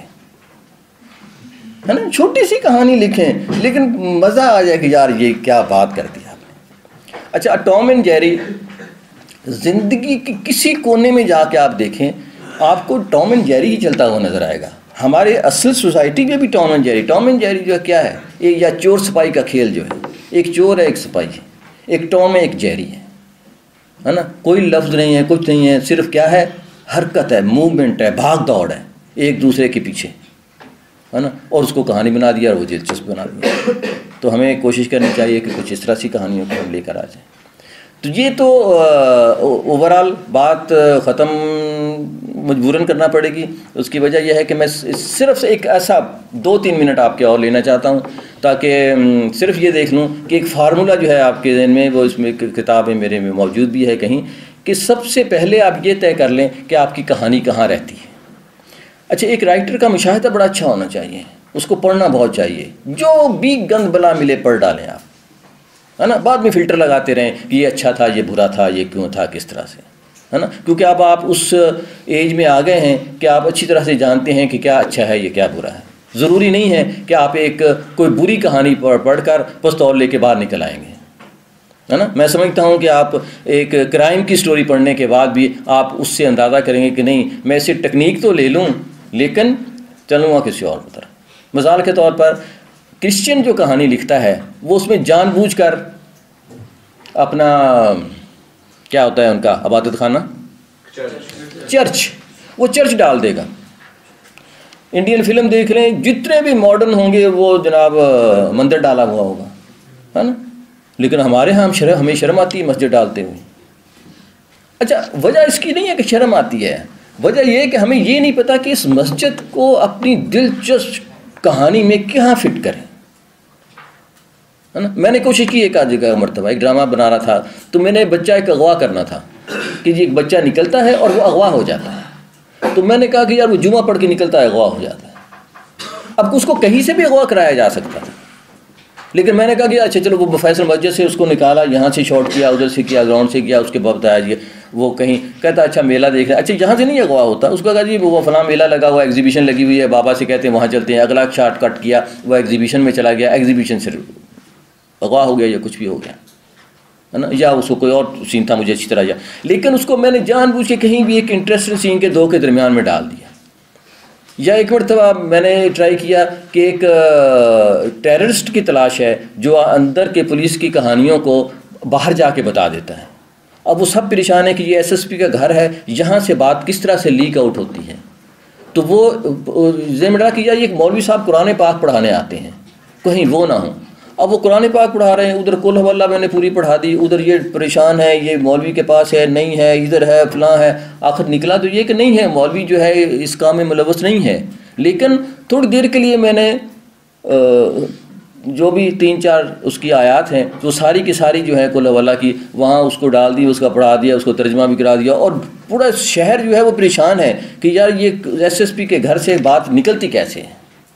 A: है ना। छोटी सी कहानी लिखें लेकिन मज़ा आ जाए कि यार ये क्या बात कर दी आपने। अच्छा, टॉम एंड जेरी, ज़िंदगी के किसी कोने में जाके आप देखें, आपको टॉम एंड जेरी ही चलता हुआ नज़र आएगा। हमारे असल सोसाइटी में भी टॉम एंड जेरी जो है क्या है, एक या चोर सिपाही का खेल जो है, एक चोर है एक सिपाही है, एक टॉम है एक जेरी है ना। कोई लफ्ज़ नहीं है, कुछ नहीं है, सिर्फ क्या है, हरकत है, मूवमेंट है, भाग दौड़ है एक दूसरे के पीछे, है ना, और उसको कहानी बना दिया और वो दिलचस्प बना दिया। तो हमें कोशिश करनी चाहिए कि कुछ इस तरह सी कहानियों को हम लेकर आ जाएं। तो ये तो ओवरऑल बात ख़त्म मजबूरन करना पड़ेगी। उसकी वजह यह है कि मैं सिर्फ एक ऐसा 2-3 मिनट आपके और लेना चाहता हूँ ताकि सिर्फ ये देख लूँ कि एक फार्मूला जो है आपके ज़हन में, वो इसमें किताबें मेरे में मौजूद भी है कहीं, कि सबसे पहले आप ये तय कर लें कि आपकी कहानी कहाँ रहती है। अच्छा, एक राइटर का मुशाहिदा बड़ा अच्छा होना चाहिए, उसको पढ़ना बहुत चाहिए, जो भी गंद बला मिले पढ़ डालें आप, है ना। बाद में फ़िल्टर लगाते रहें कि ये अच्छा था, ये बुरा था, ये क्यों था, किस तरह से, है ना, क्योंकि अब आप उस एज में आ गए हैं कि आप अच्छी तरह से जानते हैं कि क्या अच्छा है, ये क्या बुरा है। ज़रूरी नहीं है कि आप एक कोई बुरी कहानी पढ़कर पिस्तौल लेके बाहर निकल आएंगे, है ना। मैं समझता हूँ कि आप एक क्राइम की स्टोरी पढ़ने के बाद भी आप उससे अंदाज़ा करेंगे कि नहीं, मैं इसे टेक्निक तो ले लूँ लेकिन चलूँगा किसी और तरह। मिसाल के तौर पर क्रिश्चियन जो कहानी लिखता है वो उसमें जानबूझकर अपना क्या होता है उनका इबादत खाना, चर्च, वो चर्च डाल देगा। इंडियन फिल्म देख लें, जितने भी मॉडर्न होंगे वो जनाब मंदिर डाला हुआ होगा, है ना। लेकिन हमारे यहाँ हमें शर्म आती है मस्जिद डालते हुए। अच्छा, वजह इसकी नहीं है कि शर्म आती है, वजह यह है कि हमें ये नहीं पता कि इस मस्जिद को अपनी दिलचस्प कहानी में कहाँ फिट करें, है ना। मैंने कोशिश की एक आध जगह मरतबा एक ड्रामा बना रहा था, तो मैंने बच्चा एक अगवा करना था कि जी एक बच्चा निकलता है और वो अगवा हो जाता है। तो मैंने कहा कि यार वो जुमा पढ़ के निकलता है, अगवा हो जाता है। अब उसको कहीं से भी अगवा कराया जा सकता था, लेकिन मैंने कहा कि अच्छा चलो वो फैसल मस्जिद से उसको निकाला, यहाँ से शॉट किया, उधर से किया, ग्राउंड से किया, उसके बाद बताया जी वो कहीं कहता अच्छा मेला देख रहा है, अच्छा यहाँ से नहीं अगवा होता, उसको कहा जी वो फलां मेला लगा हुआ, एग्जीबिशन लगी हुई है, बाबा से कहते हैं वहाँ चलते हैं, अगला शॉट कट किया, वो एग्जीबिशन में चला गया, एग्जीबिशन से अगवा हो गया या कुछ भी हो गया, है ना, या उसको कोई और सीन था मुझे अच्छी तरह या, लेकिन उसको मैंने जानबूझ के कहीं भी एक इंटरेस्टिंग सीन के दो के दरमियान में डाल दिया। या एक मरतबा मैंने ट्राई किया कि एक टेररिस्ट की तलाश है जो अंदर के पुलिस की कहानियों को बाहर जाके बता देता है। अब वो सब परेशान है कि ये एसएसपी का घर है, यहाँ से बात किस तरह से लीक आउट होती है। तो वो जिम्मेदार कि यार ये मौलवी साहब कुरान पाक पढ़ाने आते हैं, कहीं वो ना हो। अब वो कुरान पाक पढ़ा रहे हैं, उधर कुल हवल्ला मैंने पूरी पढ़ा दी, उधर ये परेशान है, ये मौलवी के पास है नहीं है, इधर है फलां है। आखिर निकला तो ये कि नहीं है, मौलवी जो है इस काम में मुलव्वस नहीं है। लेकिन थोड़ी देर के लिए मैंने जो भी 3-4 उसकी आयात हैं वो सारी की सारी जो है कुल हवल्ला की वहाँ उसको डाल दी, उसका पढ़ा दिया, उसको तर्जमा भी करा दिया। और पूरा शहर जो है वो परेशान है कि यार ये एसएसपी के घर से बात निकलती कैसे है।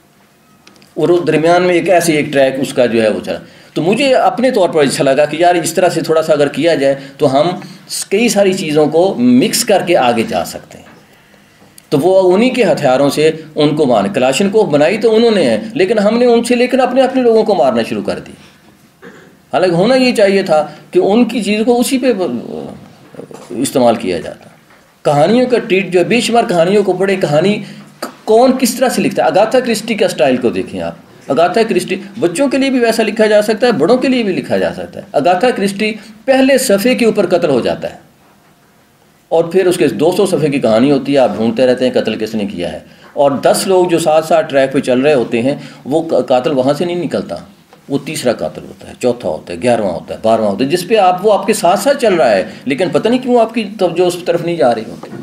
A: और उस दरमियान में एक ऐसे एक ट्रैक उसका जो है वो चला। तो मुझे अपने तौर पर अच्छा लगा कि यार इस तरह से थोड़ा सा अगर किया जाए तो हम कई सारी चीज़ों को मिक्स करके आगे जा सकते हैं। तो वो उन्हीं के हथियारों से उनको मार, कलाशनकोव बनाई तो उन्होंने है, लेकिन हमने उनसे लेकर अपने अपने लोगों को मारना शुरू कर दी। हालांकि होना ये चाहिए था कि उनकी चीज़ को उसी पे इस्तेमाल किया जाता। कहानियों का ट्रीट जो है, बेशुमार कहानियों को पढ़े, कहानी कौन किस तरह से लिखता है। अगाथा क्रिस्टी का स्टाइल को देखें आप। अगाथा क्रिस्टी बच्चों के लिए भी वैसा लिखा जा सकता है, बड़ों के लिए भी लिखा जा सकता है। अगाथा क्रिस्टी पहले सफ़े के ऊपर कत्ल हो जाता है और फिर उसके 200 सफ़े की कहानी होती है, आप ढूंढते रहते हैं कत्ल किसने किया है। और 10 लोग जो साथ साथ ट्रैक पे चल रहे होते हैं, वो कातिल वहाँ से नहीं निकलता, वो तीसरा कातिल होता है, चौथा होता है, 11वां होता है, 12वां होता है, जिस पे आप वो आपके साथ साथ चल रहा है, लेकिन पता नहीं क्यों आपकी तवज्जो उस तरफ नहीं जा रही होती।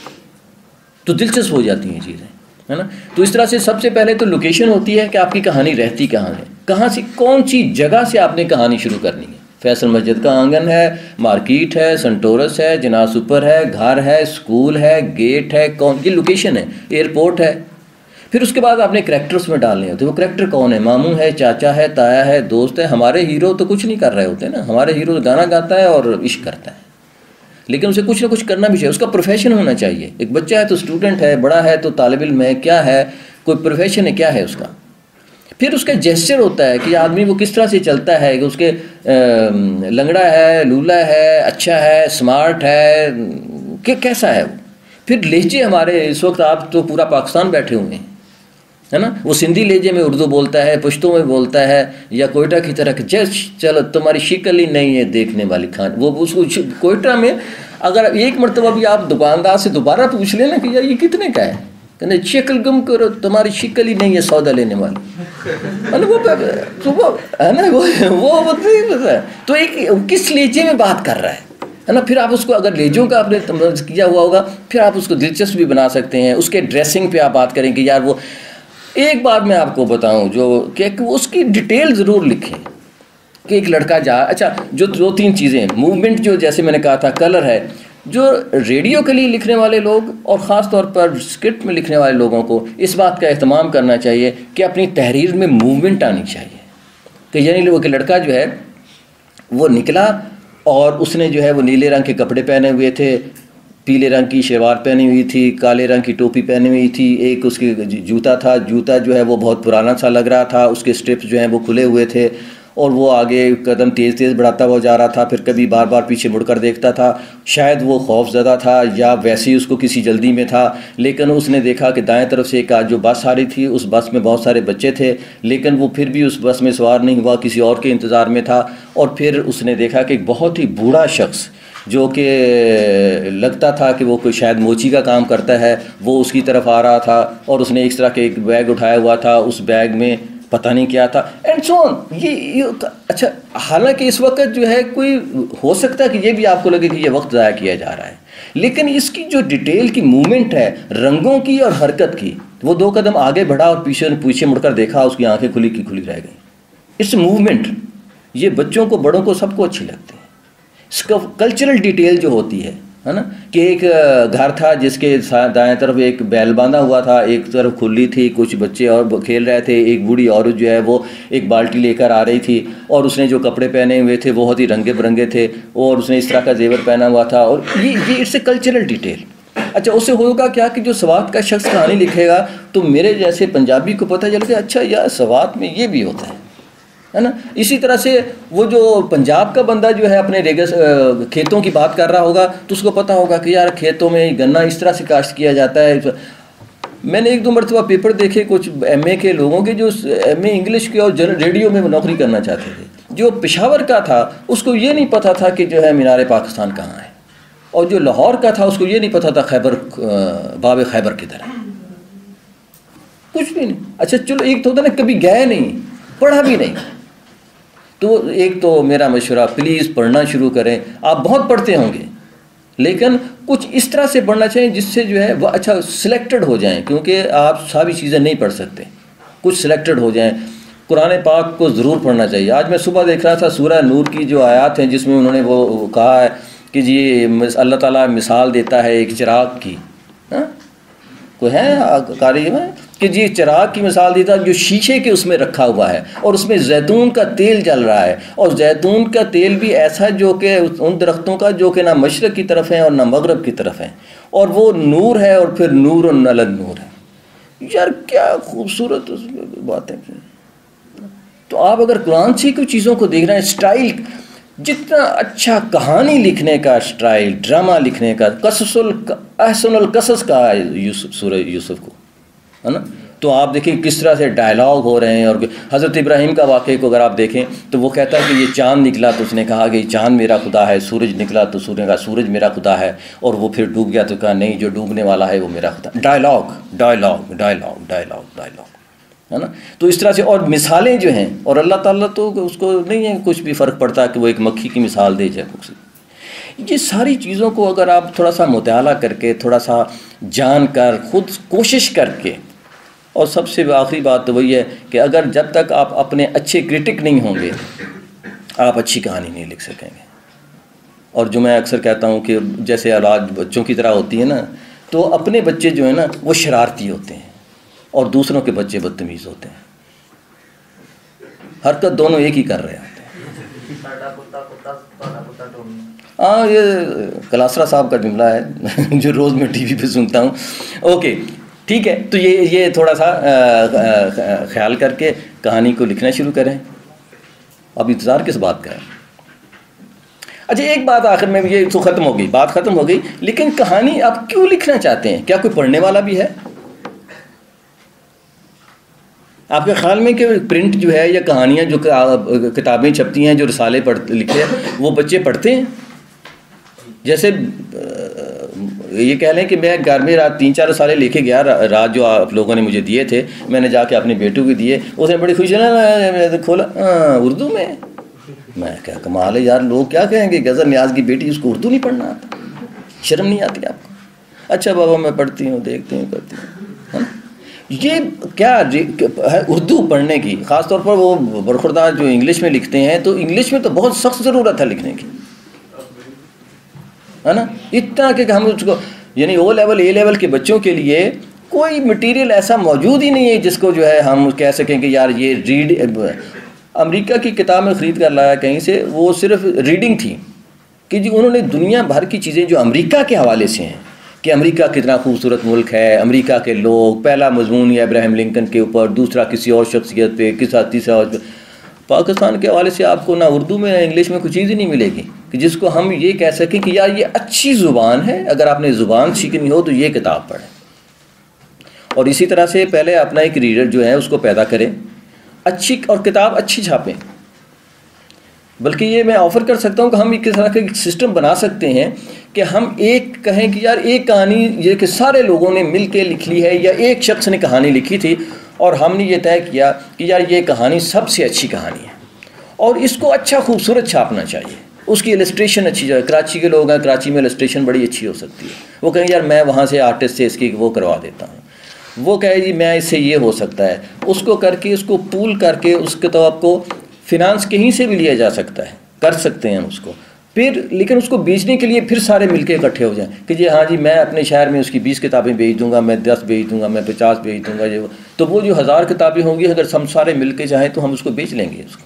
A: तो दिलचस्प हो जाती हैं चीज़ें, है ना। तो इस तरह से सबसे पहले तो लोकेशन होती है कि आपकी कहानी रहती कहाँ है, कहाँ से कौन सी जगह से आपने कहानी शुरू करनी है। फैसल मस्जिद का आंगन है, मार्केट है, संटोरस है, जनास सुपर है, घर है, स्कूल है, गेट है, कौन ये लोकेशन है, एयरपोर्ट है। फिर उसके बाद आपने करैक्टर्स में डालने होते हैं। वो करैक्टर कौन है, मामू है, चाचा है, ताया है, दोस्त है। हमारे हीरो तो कुछ नहीं कर रहे होते ना, हमारे हीरो गाना गाता है और इश्क करता है, लेकिन उसे कुछ ना कुछ करना भी चाहिए, उसका प्रोफेशन होना चाहिए। एक बच्चा है तो स्टूडेंट है, बड़ा है तो तालिब इल्म है, क्या है, कोई प्रोफेशन है, क्या है उसका। फिर उसका जेस्चर होता है कि आदमी वो किस तरह से चलता है, कि उसके लंगड़ा है, लूला है, अच्छा है, स्मार्ट है, कि कैसा है वो। फिर लहजे हमारे इस वक्त आप तो पूरा पाकिस्तान बैठे हुए हैं, है ना। वो सिंधी लहजे में उर्दू बोलता है, पश्तो में बोलता है, या कोयटा की तरह जस्ट चलो तुम्हारी शिकल ही नहीं है देखने वाली खान। वो उसको कोयटा में अगर एक मरतबा भी आप दुकानदार से दोबारा पूछ लेना कि यार ये कितने का है, कहते शक्ल गुम करो, तुम्हारी शिकल ही नहीं है सौदा लेने वाली। तो वो है ना, वो तो एक किस लहजे में बात कर रहा है ना। फिर आप उसको अगर लहजों का आपने किया हुआ होगा, फिर आप उसको दिलचस्प भी बना सकते हैं। उसके ड्रेसिंग पे आप बात करें कि यार वो एक बात मैं आपको बताऊं जो कि उसकी डिटेल ज़रूर लिखें कि एक लड़का जा, अच्छा जो 2-3 चीज़ें, मूवमेंट जो जैसे मैंने कहा था, कलर है, जो रेडियो के लिए लिखने वाले लोग और ख़ास तौर पर स्क्रिप्ट में लिखने वाले लोगों को इस बात का एहतमाम करना चाहिए कि अपनी तहरीर में मूवमेंट आनी चाहिए। कि यानी वो कि लड़का जो है वो निकला और उसने जो है वो नीले रंग के कपड़े पहने हुए थे, पीले रंग की शलवार पहनी हुई थी, काले रंग की टोपी पहनी हुई थी, एक उसके जूता था, जूता जो है वो बहुत पुराना सा लग रहा था, उसके स्ट्रिप्स जो हैं वो खुले हुए थे, और वो आगे कदम तेज़ तेज़ बढ़ाता हुआ जा रहा था, फिर कभी बार बार पीछे मुड़कर देखता था। शायद वो खौफज़दा था या वैसे ही उसको किसी जल्दी में था, लेकिन उसने देखा कि दाएं तरफ से एक आज जो बस आ रही थी, उस बस में बहुत सारे बच्चे थे, लेकिन वो फिर भी उस बस में सवार नहीं हुआ, किसी और के इंतज़ार में था। और फिर उसने देखा कि एक बहुत ही बूढ़ा शख्स जो कि लगता था कि वो कोई शायद मोची का काम करता है, वो उसकी तरफ आ रहा था, और उसने इस तरह के एक बैग उठाया हुआ था, उस बैग में पता नहीं क्या था, एंड सो ऑन। ये अच्छा, हालांकि इस वक्त जो है कोई हो सकता है कि ये भी आपको लगे कि ये वक्त ज़ाया किया जा रहा है, लेकिन इसकी जो डिटेल की मूवमेंट है, रंगों की और हरकत की, वो 2 कदम आगे बढ़ा और पीछे मुड़कर देखा, उसकी आंखें खुली की खुली रह गई। इस मूवमेंट ये बच्चों को, बड़ों को, सबको अच्छी लगती है। इसका कल्चरल डिटेल जो होती है ना, कि एक घर था जिसके दाएं तरफ एक बैल बांधा हुआ था, एक तरफ खुली थी, कुछ बच्चे और खेल रहे थे, एक बूढ़ी औरत जो है वो एक बाल्टी लेकर आ रही थी, और उसने जो कपड़े पहने हुए थे बहुत ही रंगे बिरंगे थे, और उसने इस तरह का जेवर पहना हुआ था, और ये इट्स ए कल्चरल डिटेल। अच्छा, उससे होगा क्या कि जो सवात का शख्स कहानी लिखेगा तो मेरे जैसे पंजाबी को पता चल गया, अच्छा यार सवात में ये भी होता है है ना। इसी तरह से वो जो पंजाब का बंदा जो है अपने खेतों की बात कर रहा होगा तो उसको पता होगा कि यार खेतों में गन्ना इस तरह से काश्त किया जाता है। मैंने 1-2 मरतबा पेपर देखे कुछ MA के लोगों के जो MA इंग्लिश के और रेडियो में नौकरी करना चाहते थे। जो पेशावर का था उसको ये नहीं पता था कि जो है मीनार पाकिस्तान कहाँ है, और जो लाहौर का था उसको ये नहीं पता था बाब खैबर किधर है, कुछ भी नहीं। अच्छा चलो, एक तो होता ना कभी गए नहीं, पढ़ा भी नहीं, तो एक तो मेरा मशवरा प्लीज़ पढ़ना शुरू करें। आप बहुत पढ़ते होंगे लेकिन कुछ इस तरह से पढ़ना चाहिए जिससे जो है वह अच्छा सिलेक्टेड हो जाएं, क्योंकि आप सारी चीज़ें नहीं पढ़ सकते, कुछ सिलेक्टेड हो जाएं। कुरान पाक को ज़रूर पढ़ना चाहिए। आज मैं सुबह देख रहा था सूरह नूर की जो आयत हैं जिसमें उन्होंने वो कहा है कि जी अल्लाह ताला मिसाल देता है एक चिराग की, कोई है कारी में कि जी चिराग की मिसाल देता जो शीशे के उसमें रखा हुआ है और उसमें जैतून का तेल जल रहा है, और जैतून का तेल भी ऐसा जो कि उन दरख्तों का जो कि ना मशरक़ की तरफ है और ना मगरब की तरफ है, और वो नूर है और फिर नूर अलल नूर है। यार क्या खूबसूरत बातें। तो आप अगर कुरान से कुछ चीज़ों को देख रहे हैं, स्टाइल जितना अच्छा कहानी लिखने का स्टाइल, ड्रामा लिखने का, अहसनुल कसस कहा है सूरह यूसुफ को, है ना। तो आप देखें किस तरह से डायलॉग हो रहे हैं। और हज़रत इब्राहीम का वाक़े को अगर आप देखें तो वो कहता है कि ये चाँद निकला तो उसने कहा कि चाँद मेरा खुदा है, सूरज निकला तो सूर्य का सूरज मेरा खुदा है, और वो फिर डूब गया तो कहा नहीं जो डूबने वाला है वो मेरा खुदा। Dialogue dialogue dialogue dialogue dialogue, है ना। तो इस तरह से और मिसालें जो हैं, और अल्लाह ताला तो उसको नहीं है कुछ भी फ़र्क पड़ता कि वो एक मक्खी की मिसाल दे जाए कुछ। ये सारी चीज़ों को अगर आप थोड़ा सा मुताला करके, थोड़ा सा जान कर, खुद कोशिश करके, और सबसे आखिरी बात तो वही है कि अगर जब तक आप अपने अच्छे क्रिटिक नहीं होंगे आप अच्छी कहानी नहीं लिख सकेंगे। और जो मैं अक्सर कहता हूँ कि जैसे औलाद बच्चों की तरह होती है ना, तो अपने बच्चे जो है ना वो शरारती होते हैं और दूसरों के बच्चे बदतमीज़ होते हैं, हरकत दोनों एक ही कर रहे होते हैं। हाँ, ये कलासरा साहब का जुमला है जो रोज़ मैं टीवी पे सुनता हूँ। ओके ठीक है, तो ये थोड़ा सा ख्याल करके कहानी को लिखना शुरू करें। अब इंतज़ार किस बात का है। अच्छा एक बात आखिर में, ये तो ख़त्म हो गई, बात ख़त्म हो गई, लेकिन कहानी आप क्यों लिखना चाहते हैं? क्या कोई पढ़ने वाला भी है आपके ख्याल में कि प्रिंट जो है या कहानियाँ जो किताबें छपती हैं, जो रिसाले लिखे हैं, वो बच्चे पढ़ते हैं? जैसे ये कह लें कि मैं घर में रात 3-4 रिसाले लेके गया, रात जो आप लोगों ने मुझे दिए थे, मैंने जाके अपने बेटू को दिए, उसने बड़ी खुशी ना खोला उर्दू में। मैं क्या कमाल है यार, लोग क्या कहेंगे गज़ल नियाज़ की बेटी उसको उर्दू नहीं पढ़ना आता, शर्म नहीं आती आपको? अच्छा बाबा मैं पढ़ती हूँ, देखती हूँ, करती हूँ। ये क्या है उर्दू पढ़ने की, ख़ास तौर पर वो बरखुरदार जो इंग्लिश में लिखते हैं, तो इंग्लिश में तो बहुत सख्त ज़रूरत है लिखने की, है ना। इतना कि हम उसको यानी O लेवल A लेवल के बच्चों के लिए कोई मटेरियल ऐसा मौजूद ही नहीं है जिसको जो है हम कह सकें कि यार ये रीड। अमेरिका की किताब में ख़रीद कर लाया कहीं से, वो सिर्फ रीडिंग थी कि जी उन्होंने दुनिया भर की चीज़ें जो अमेरिका के हवाले से हैं कि अमेरिका कितना खूबसूरत मुल्क है, अमेरिका के लोग, पहला मजमून या इब्राहिम लिंकन के ऊपर, दूसरा किसी और शख्सियत पे, तीसरा पाकिस्तान के हवाले से आपको ना उर्दू में ना इंग्लिश में कोई चीज़ ही नहीं मिलेगी कि जिसको हम ये कह सकें कि यार ये अच्छी ज़ुबान है। अगर आपने ज़ुबान सीखनी हो तो ये किताब पढ़ें, और इसी तरह से पहले अपना एक रीडर जो है उसको पैदा करें, अच्छी और किताब अच्छी छापें। बल्कि ये मैं ऑफ़र कर सकता हूँ कि हम एक तरह का सिस्टम बना सकते हैं कि हम एक कहें कि यार एक कहानी ये कि सारे लोगों ने मिल के लिख ली है, या एक शख्स ने कहानी लिखी थी और हमने ये तय किया कि यार ये कहानी सबसे अच्छी कहानी है और इसको अच्छा खूबसूरत छापना चाहिए, उसकी इलस्ट्रेशन अच्छी जाए। कराची के लोग हैं, कराची में इलस्ट्रेशन बड़ी अच्छी हो सकती है, वो कहें यार मैं वहाँ से आर्टिस्ट से इसकी वो करवा देता हूँ, वो कहे जी मैं इससे ये हो सकता है, उसको करके उसको पूल करके उस किताब को फिनांस कहीं से भी लिया जा सकता है, कर सकते हैं उसको फिर, लेकिन उसको बेचने के लिए फिर सारे मिलके इकट्ठे हो जाएं कि जी हाँ जी मैं अपने शहर में उसकी 20 किताबें बेच दूंगा, मैं 10 बेच दूंगा, मैं 50 बेच दूंगा, जो तो वो जो 1000 किताबें होंगी अगर हम सारे मिलके चाहें तो हम उसको बेच लेंगे उसको।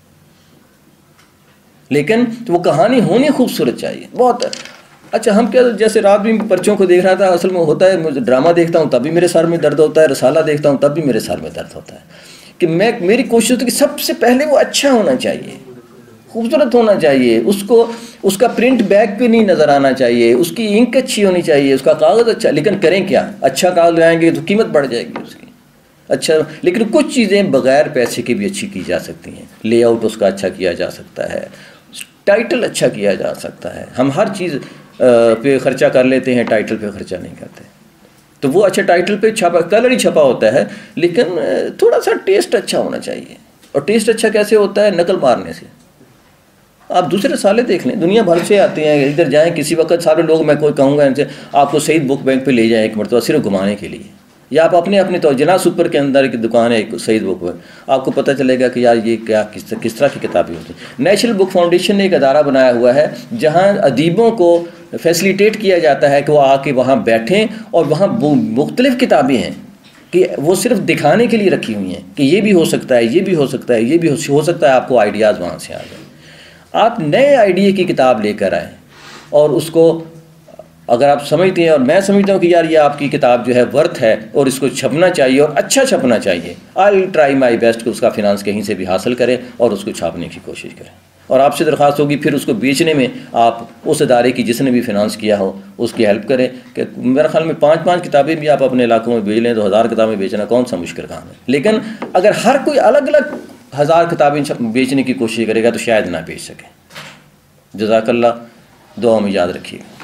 A: लेकिन तो वो कहानी होनी खूबसूरत चाहिए बहुत। अच्छा हम क्या, जैसे रात भी पर्चों को देख रहा था, असल में होता है ड्रामा देखता हूँ तब भी मेरे सर में दर्द होता है, रसाला देखता हूँ तब भी मेरे सर में दर्द होता है। कि मेरी कोशिश होती है कि सबसे पहले वो अच्छा होना चाहिए, खूबसूरत होना चाहिए, उसका प्रिंट बैक पे नहीं नज़र आना चाहिए, उसकी इंक अच्छी होनी चाहिए, उसका कागज़ अच्छा। लेकिन करें क्या, अच्छा कागज़ लगाएंगे तो कीमत बढ़ जाएगी उसकी। अच्छा, लेकिन कुछ चीज़ें बग़ैर पैसे के भी अच्छी की जा सकती हैं। लेआउट उसका अच्छा किया जा सकता है, टाइटल अच्छा किया जा सकता है। हम हर चीज़ पे ख़र्चा कर लेते हैं, टाइटल पे ख़र्चा नहीं करते। तो वो अच्छा टाइटल पे छपा, कलर ही छपा होता है, लेकिन थोड़ा सा टेस्ट अच्छा होना चाहिए। और टेस्ट अच्छा कैसे होता है? नकल मारने से। आप दूसरे साले देख लें, दुनिया भर से आते हैं, इधर जाएं किसी वक्त सारे लोग, मैं कोई कहूँगा इनसे आपको सईद बुक बैंक पे ले जाएं एक मरतबा सिर्फ घुमाने के लिए, या आप अपने तो जना सुपर के अंदर की दुकान है एक सईद बुक बैंक, आपको पता चलेगा कि यार ये क्या किस तरह की किताबें होती हैं। नेशनल बुक फाउंडेशन ने एक अदारा बनाया हुआ है जहाँ अदीबों को फैसिलिटेट किया जाता है कि वो आके वहाँ बैठें, और वहाँ मुख्तलिफ़ किताबें हैं कि वो सिर्फ दिखाने के लिए रखी हुई हैं कि ये भी हो सकता है, ये भी हो सकता है, ये भी हो सकता है। आपको आइडियाज़ वहाँ से आ जाए, आप नए आइडिया की किताब लेकर आएँ, और उसको अगर आप समझते हैं, और मैं समझता हूँ कि यार ये आपकी किताब जो है वर्थ है और इसको छपना चाहिए और अच्छा छपना चाहिए, I will try my best कि उसका फिनांस कहीं से भी हासिल करें और उसको छापने की कोशिश करें। और आपसे दरख्वास्त होगी फिर उसको बेचने में आप उस अदारे की जिसने भी फिनांस किया हो उसकी हेल्प करें। कि मेरे ख्याल में 5-5 किताबें भी आप अपने इलाकों में बेच लें तो 1000 किताबें बेचना कौन सा मुश्किल काम है। लेकिन अगर हर कोई अलग अलग 1000 किताबें बेचने की कोशिश करेगा तो शायद ना बेच सके। जज़ाकल्लाह, दुआ में याद रखिएगा।